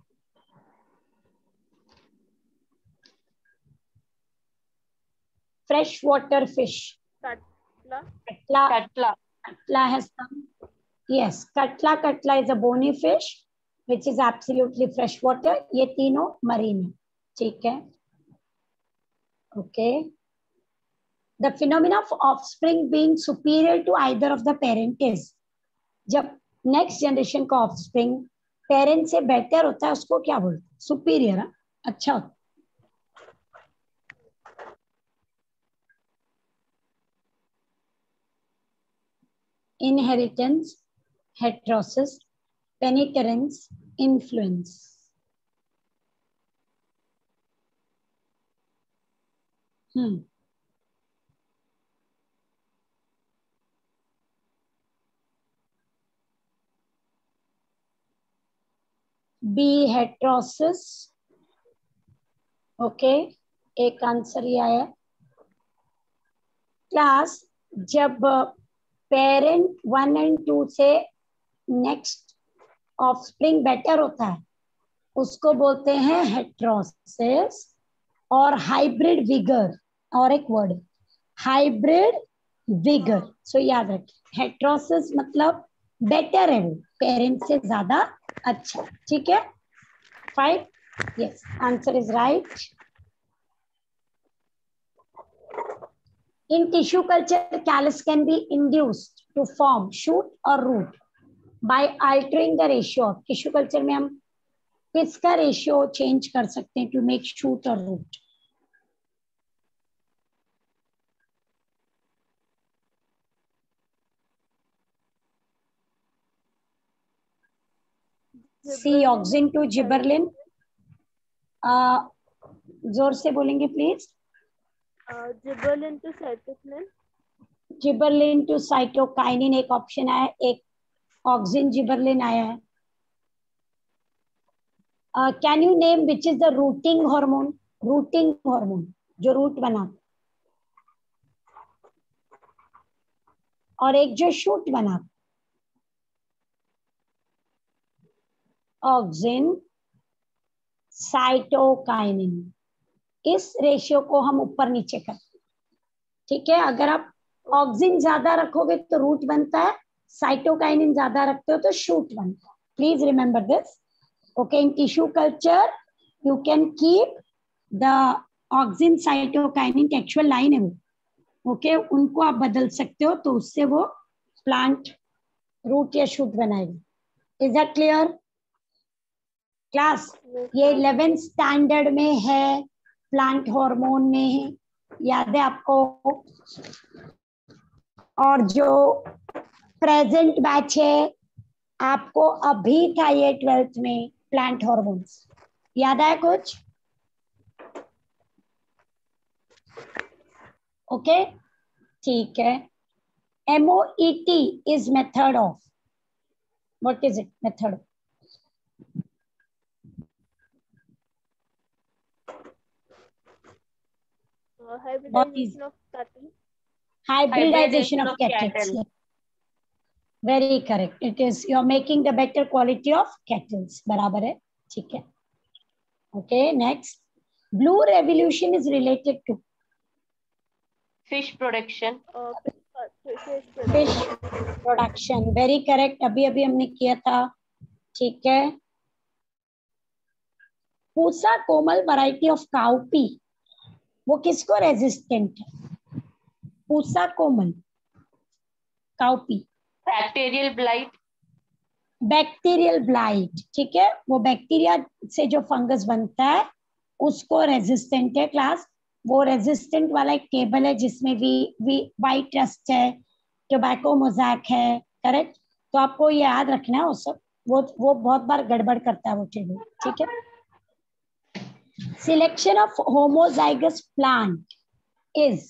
Fresh water fish. Katla. Katla. Katla. Katla has come. Yes, Katla is a bony fish which is absolutely fresh water. ये तीनों marine है। ठीक है, okay. The phenomena of offspring being superior to either of the parent is, जब next generation का offspring parent से better होता है उसको क्या बोलते हैं? Superior, अच्छा होता है। Inheritance, heterosis, penetrance, influence. B heterosis. Okay, एक आंसर ये आया। क्लास, जब पेरेंट 1 और 2 से नेक्स्ट ऑफस्प्रिंग बेटर होता है उसको बोलते हैं हेट्रोसिस और हाइब्रिड विगर। और एक वर्ड हाइब्रिड विगर, सो याद रखिए हेट्रोसिस मतलब बेटर है, वो पेरेंट से ज्यादा अच्छा। ठीक है, 5, yes, answer is right. In tissue culture, callus can be induced to form shoot or root by altering the ratio of tissue culture में हम किसका रेशियो चेंज कर सकते हैं टू मेक शूट और root? See auxin to gibberellin. जोर से बोलेंगे please. Gibberellin to cytokinin. Gibberellin to cytokinin एक ऑप्शन आया, एक ऑक्सिन जिबरलिन आया है। Can you name which is the rooting hormone? Rooting hormone जो रूट बनाता और एक जो शूट बनाता। ऑक्सिन, साइटोकाइनिन, इस रेशियो को हम ऊपर नीचे करते हैं। ठीक है, अगर आप ऑक्सिन ज्यादा रखोगे तो रूट बनता है, साइटोकाइनिन ज्यादा रखते हो तो शूट बनता है। Please remember this. Okay, in tissue culture you can keep the auxin cytokinin की एक्चुअल लाइन है वो, ओके, उनको आप बदल सकते हो तो उससे वो प्लांट रूट या शूट बनाएगा। Is that clear class? ये 11th स्टैंडर्ड में है, प्लांट हार्मोन में है, याद है आपको? और जो प्रेजेंट बैच है आपको अभी था ये 12th में प्लांट हार्मोन्स, याद आया कुछ? ओके, ठीक है. MOET is method of. What is it? Method. Hybridization of cattle. Hybridization of cattle. Very correct. It is you're making the better quality of cattle. बराबर है. ठीक है. Okay. Next. Blue revolution is related to fish production. Fish production. Very correct. अभी अभी हमने किया था. ठीक है. पूसा कोमल variety of cowpea. वो किसको रेजिस्टेंट है? Pusa Komal cowpea. Bacterial blight. Bacterial blight. ठीक है. वो बैक्टीरिया से जो फंगस बनता है उसको रेजिस्टेंट है क्लास. वो रेजिस्टेंट वाला एक टेबल है जिसमें वाइट रस्ट है, टोबैको मोज़ैक है. करेक्ट. तो आपको ये याद रखना है. वो सब वो बहुत बार गड़बड़ करता है वो टेबल. ठीक है. Selection of homozygous plant is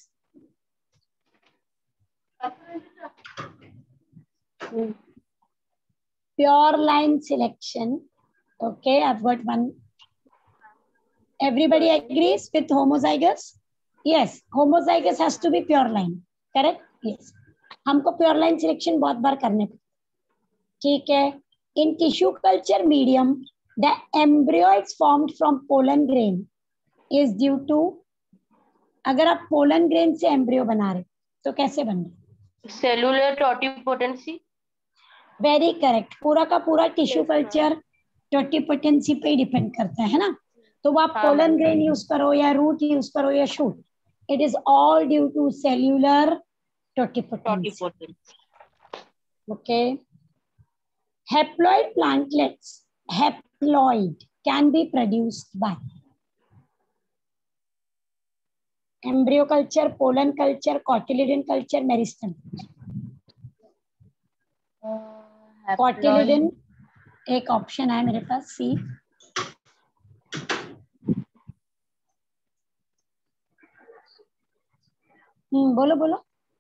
pure line selection. Okay, I've got one. Everybody agrees with homozygous? Yes, homozygous has to be pure line. Correct? Yes. हमको pure line selection बहुत बार करने पड़ते. ठीक है. In tissue culture medium, the embryo is formed from pollen grain is due to. अगर आप pollen grain से embryo बना रहे तो कैसे बन रहे? Cellular totipotency. Very correct. पूरा का पूरा टिश्यू कल्चर टोटिपोटेंसी पे डिपेंड करता है ना. तो वो आप पोलन ग्रेन यूज करो या रूट यूज करो या shoot, it is all due to cellular totipotency. Okay. Haploid plantlets, haploid can be produced by embryo culture, pollen culture, cotyledon culture, meristem. cotyledon एक ऑप्शन है मेरे पास. सी. बोलो बोलो.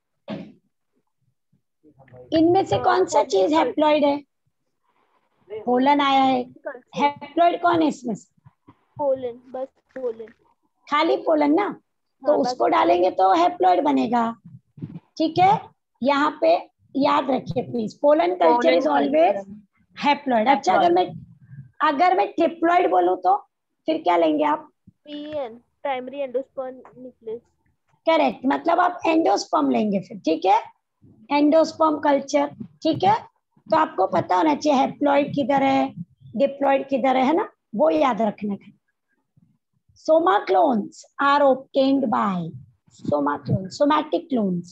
इनमें से कौन सा चीज हैप्लॉइड है? पोलन आया है. हैप्लॉइड कौन है इसमें से? पोलन. बस पोलन. खाली पोलन ना. तो उसको डालेंगे तो हैप्लॉइड बनेगा. ठीक है. यहाँ पे याद रखिए प्लीज. Pollen culture is always haploid. अच्छा अगर मैं ट्रिप्लॉइड बोलूं तो फिर क्या लेंगे आप? PN, primary endosperm nucleus. Correct. मतलब आप एंडोस्पर्म लेंगे फिर. ठीक है. Endosperm culture. ठीक है. तो आपको पता होना चाहिए हैप्लॉइड किधर है, डिप्लॉइड किधर है ना. वो याद रखना है. Soma clones are obtained by soma clones, somatic clones.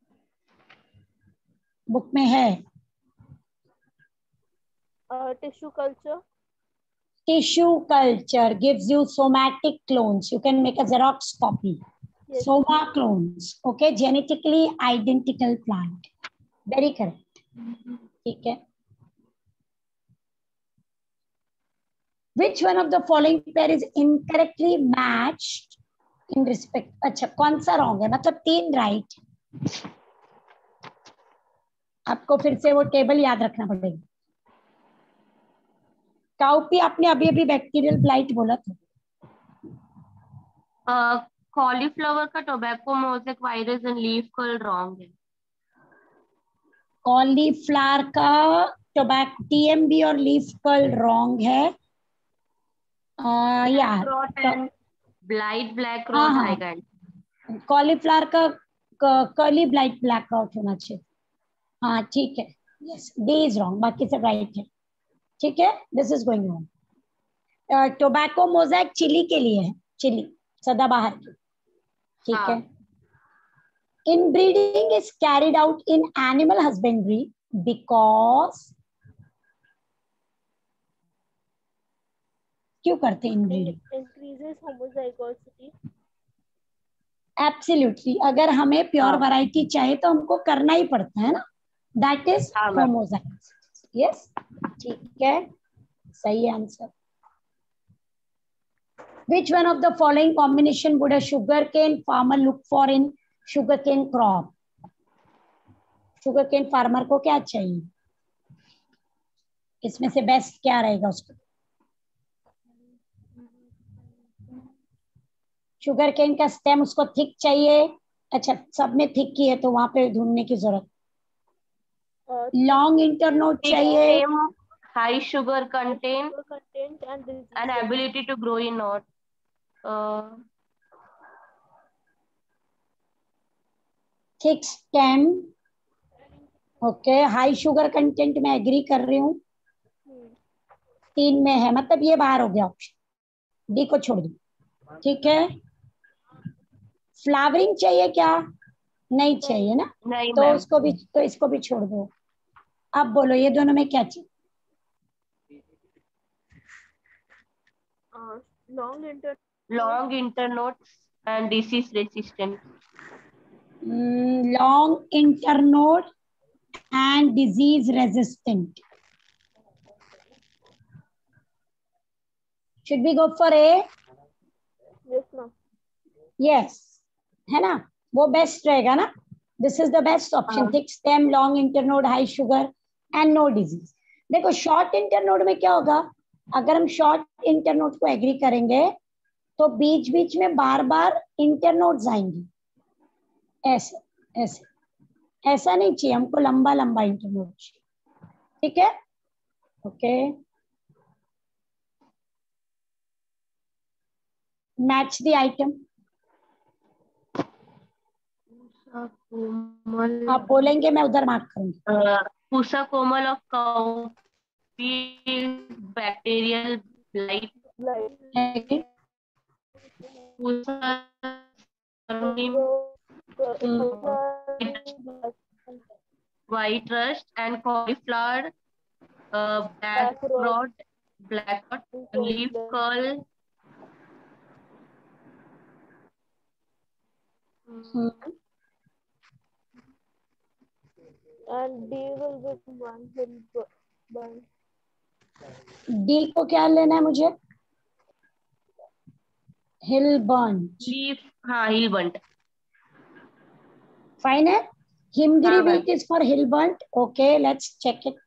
Book में है. Tissue culture. Tissue culture gives you somatic clones. You can make a Xerox copy. Yes. Soma clones. Okay, genetically identical plant. Very correct. ठीक है. Which one of the following pair is incorrectly matched in respect? अच्छा कौन सा wrong है? मतलब 3 right. आपको फिर से वो टेबल याद रखना पड़ेगा. काउपी आपने अभी अभी बैक्टीरियल ब्लाइट बोला था. कॉलीफ्लावर का tobacco mosaic virus and leaf curl wrong है. कॉलीफ्लावर का टोबैको TMB और लीफ कर्ल रॉन्ग है. ब्लाइट ब्लैक रॉट हाइगैंड. कॉलीफ्लावर का कर्ली ब्लाइट ब्लैक रॉट होना चाहिए. हाँ ठीक है. यस. D is wrong. बाकी सब राइट है. ठीक है. This is going wrong. Tobacco mosaic chilli के लिए है. चिली सदाबहार की. ठीक है. Inbreeding is carried out in animal husbandry because क्यों करते हैं इनब्रीडिंग? Increases homozygosity. Absolutely. अगर हमें प्योर वैरायटी चाहिए तो हमको करना ही पड़ता है ना. That is homozygous. यस. ठीक है. सही answer. Which one of the following combination would a sugarcane farmer look for in sugarcane crop? Sugarcane farmer को क्या चाहिए, इसमें से बेस्ट क्या रहेगा उसको? शुगर केन का स्टेम उसको थिक चाहिए। अच्छा, सब में थिक की है तो वहां पे ढूंढने की जरूरत। लॉन्ग इंटरनोड चाहिए। Stem, high sugar content content and disease and ability to grow in knot. Thick stem, okay. High sugar content में एग्री कर रही हूँ। 3 में है, मतलब ये बाहर हो गया ऑप्शन डी को छोड़ दो, ठीक है। फ्लावरिंग चाहिए क्या? नहीं चाहिए ना, नहीं तो मैम। उसको भी, तो इसको भी छोड़ दो। अब बोलो ये दोनों में क्या चाहिए? Long internodes and disease resistant. Long internode and disease resistant. Should be go for A? yes ma'am yes, है ना, वो बेस्ट रहेगा ना। This is the best option, thick stem, long internode, high sugar and no disease. देखो short internode में क्या होगा, अगर हम शॉर्ट इंटरनोड को एग्री करेंगे तो बीच बीच में बार बार इंटरनोड्स आएंगे, ऐसे ऐसे। ऐसा नहीं चाहिए हमको, लंबा लंबा इंटरनोड चाहिए, ठीक है, okay. Match the item. Komal, आप बोलेंगे मैं उधर मार्क करूंगी। Pusa Komal of cowpea bacterial blight. Pusa white rust and cauliflower, black rot, leaf curl. and D will be one burn. D को क्या लेना है मुझे? हिल बर्न। Leaf, हाँ हिलबंट। फाइन है। हिमगिरी हाँ, beet is for Hilbert, okay let's check it.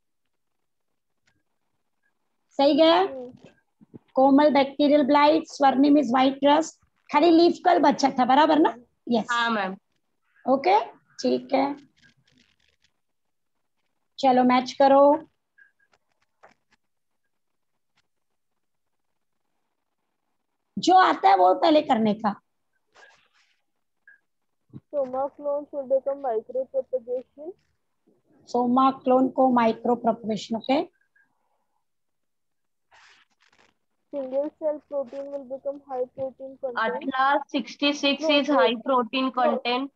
सही गया। Komal bacterial blight, Swarnim is white rust, खाली लीफ कल बचा था, बराबर ना? यस, हाँ मैम। ओके ठीक है, चलो मैच करो। जो आता है वो पहले करने का। Soma clones will become micropropagation. Soma clone को माइक्रो प्रोपगेशन, ओके। Single cell protein will become high protein content. Atlas 66 No, is high protein content.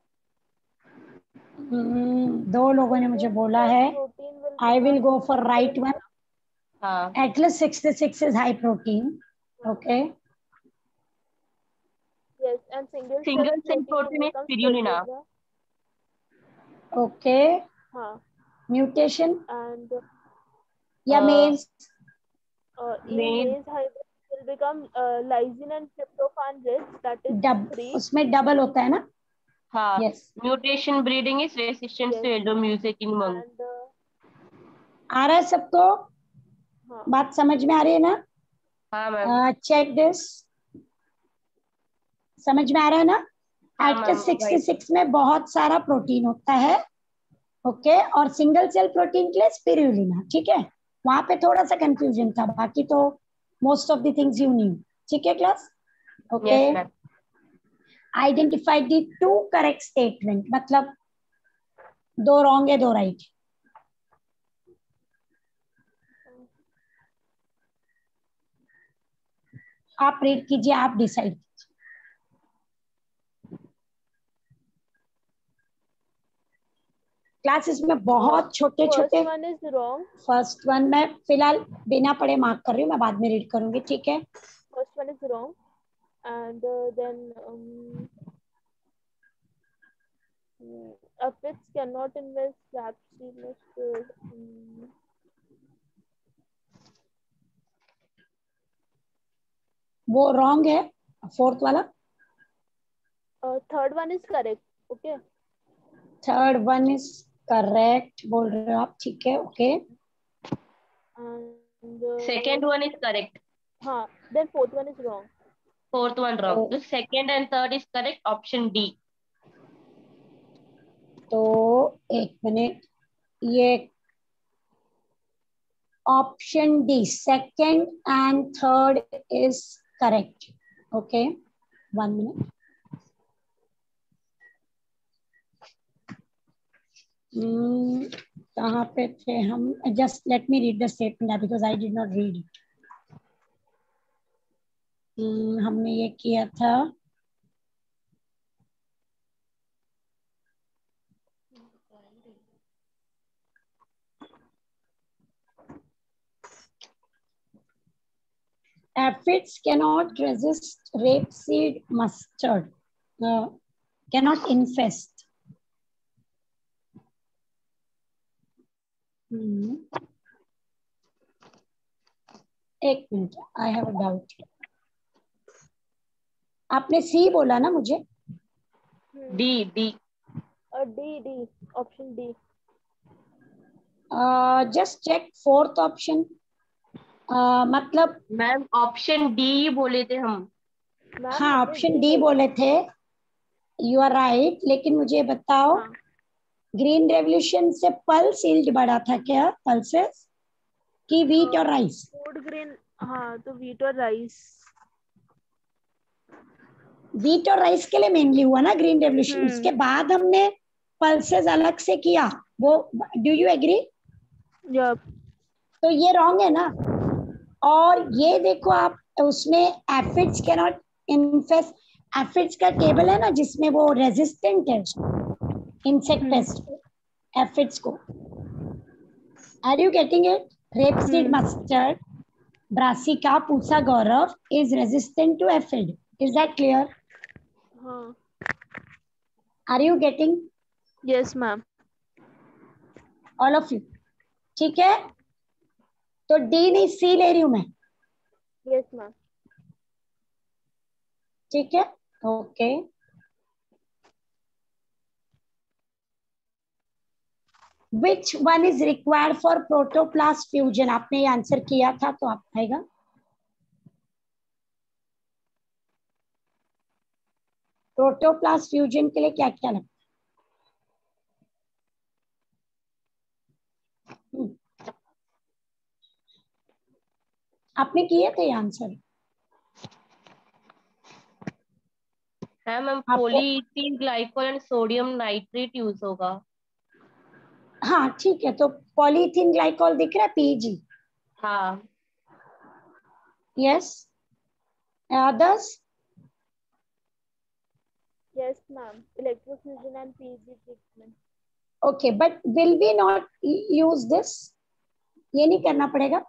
दो लोगों ने मुझे बोला है, protein will I will become go for right one. हाँ, Atlas 66 is high protein, okay. yes, and single single cell cell protein will is become spirulina. Okay, हाँ, mutation and या maize? in maize hybrid will become lysine and tryptophan rich, that is free. उसमें double होता है ना? हाँ, Yes. mutation breeding is resistant to yellow music in monk. And आ रहा है सबको? हाँ, बात समझ में आ रही है ना? हाँ मैम। चेक दिस, समझ में आ रहा है ना? हाँ, Atlas मैम, 66 में बहुत सारा प्रोटीन होता है, ओके, और सिंगल सेल प्रोटीन के लिए स्पिरुलिना, ठीक है। वहां पे थोड़ा सा कंफ्यूजन था, बाकी तो most of the things you knew, ठीक है class, okay. Yes, ma'am. Identify the 2 correct statement, मतलब 2 रॉन्ग है 2 राइट। आप रीड कीजिए, आप डिसाइड कीजिए। क्लासेस में बहुत छोटे छोटे। first one is wrong. First one मैं फिलहाल बिना पढ़े मार्क कर रही हूँ, मैं बाद में रीड करूंगी, ठीक है। First one is wrong, and then aphids cannot invest rapeseed. वो रॉन्ग है, 4th वाला। Third one is correct. Okay. Third one is correct बोल रहे हो आप, ठीक है, okay. And Second one is correct. हाँ, then fourth one is wrong. Fourth one wrong. तो, So second and third is correct. Option D. तो एक मिनट, ये option D second and third is correct, okay, 1 minute. कहाँ पे थे हम? Just let me read the statement because I did not read it. हमने ये किया था, aphids cannot resist rapeseed mustard, cannot infest. एक minute, I have a doubt. आपने सी बोला ना मुझे? D. D. D, option D. Just check fourth option, मतलब मैम ऑप्शन D ही बोले थे हम। Ma'am, हाँ हमने ऑप्शन D डी बोला। बोले थे, यू आर राइट, लेकिन मुझे बताओ हाँ, ग्रीन रेवोल्यूशन से पल्स यील्ड बढ़ा था क्या, पल्सेस की वीट और राइस? फूड ग्रेन, हाँ तो वीट और राइस। वीट और राइस के लिए मेनली हुआ ना ग्रीन रेवोल्यूशन, उसके बाद हमने पल्सेस अलग से किया, वो डू यू एग्री? Yup. तो ये रॉन्ग है ना। और ये देखो आप, उसमें aphids can not infest, aphids का टेबल है ना जिसमें वो रेजिस्टेंट है इंसेक्ट पेस्ट एफिड्स को। Are you getting it? Rapeseed mustard, brassica, Pusa Gaurav is resistant to aphid, is that clear? हाँ, are you getting? yes ma'am. All of you, ठीक है? तो डी नहीं सी ले रही हूं मैं, Yes ma'am. ठीक है, okay. Which one is required for protoplast fusion? आपने ये आंसर किया था तो आप आएगा। प्रोटोप्लास्ट फ्यूजन के लिए क्या क्या लगता है? आपने किए थे ये आंसर? है मैम, आपको- polyethylene glycol and sodium nitrate use होगा। हाँ ठीक है, तो पॉलीथीन ग्लाइकॉल दिख रहा है, पीजी। हाँ। Yes, others? Yes ma'am. Electrofusion and PEG treatment. Okay, but will be not use this, ये नहीं करना पड़ेगा?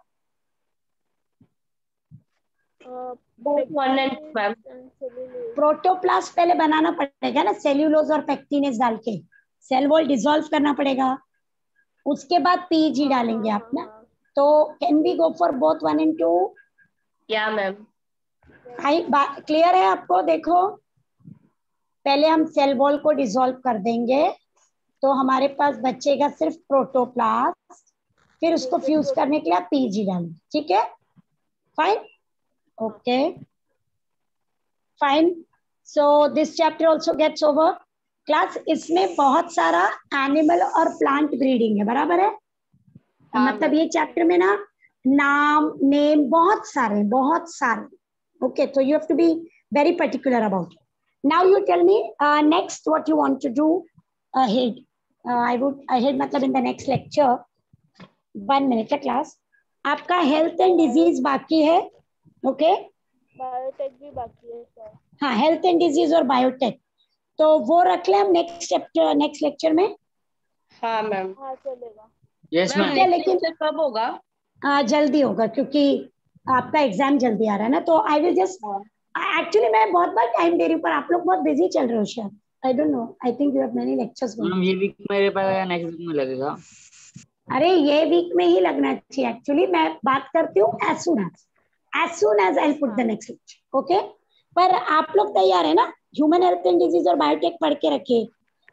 Both one and two, ma'am. and cellulose. Protoplast पहले बनाना पड़ेगा ना, सेल्यूलोज और पेक्टिनेज डाल के, सेल वॉल डिसॉल्व करना पड़ेगा, उसके बाद पीजी डालेंगे आप ना। तो can we go for both 1 and 2? या मैम। क्लियर है आपको? देखो पहले हम सेल वॉल को डिसॉल्व कर देंगे तो हमारे पास बचेगा सिर्फ प्रोटोप्लास्ट, फिर उसको फ्यूज करने के लिए आप पीजी डालेंगे, ठीक है? Fine, okay fine. So this chapter also gets over class. इसमें बहुत सारा एनिमल और प्लांट ब्रीडिंग है, बराबर है? मतलब ये चैप्टर में ना नाम, नेम बहुत सारे, ओके, तो you have to be very particular about it. Now you tell me next what you want to do ahead. I would ahead मतलब in the next lecture 1 minute है क्लास। आपका health and disease बाकी है, okay? Biotech भी बाकी है sir. हाँ, health and disease और बायोटेक, तो वो रख ले हम नेक्स्ट चैप्टर, नेक्स्ट लेक्चर में। हाँ मैम। हाँ चलेगा। Yes ma'am ma'am. क्या, नेक्स्ट लेकिन लेक्चर कब होगा? जल्दी होगा क्योंकि आपका एग्जाम जल्दी आ रहा है ना, तो आई विल जस्ट, एक्चुअली मैं बहुत बार टाइम दे रही हूँ पर आप लोग बहुत बिजी चल रहे हो शायद, I don't know, I think you have many lectures. Ma'am ये वीक मेरे पास या नेक्स्ट वीक में लगेगा? अरे ये वीक में ही लगना चाहिए, एक्चुअली मैं बात करती हूँ as soon as I'll put the next lecture, okay? पर आप लोग तैयार है ना? ह्यूमन हेल्थ एंड डिजीज और बायोटेक पढ़ के रखिए,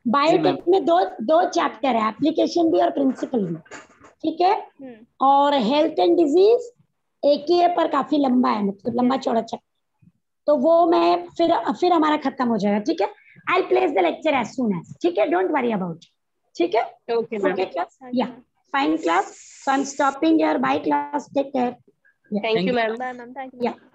बायोटेक में दो चैप्टर है, एप्लीकेशन भी और प्रिंसिपल भी, ठीक है। और हेल्थ एंड डिजीज एक ही है पर काफी लंबा है, मतलब लंबा चौड़ा चैप्टर, तो वो मैं फिर हमारा खत्म हो जाएगा, ठीक है। I place the lecture as soon as, ठीक है, डोंट वरी अबाउट, ठीक है। ओके क्लास, या fine class, so I am stopping your bye class, take care, thank you ma'am. Bye ma'am, thank you.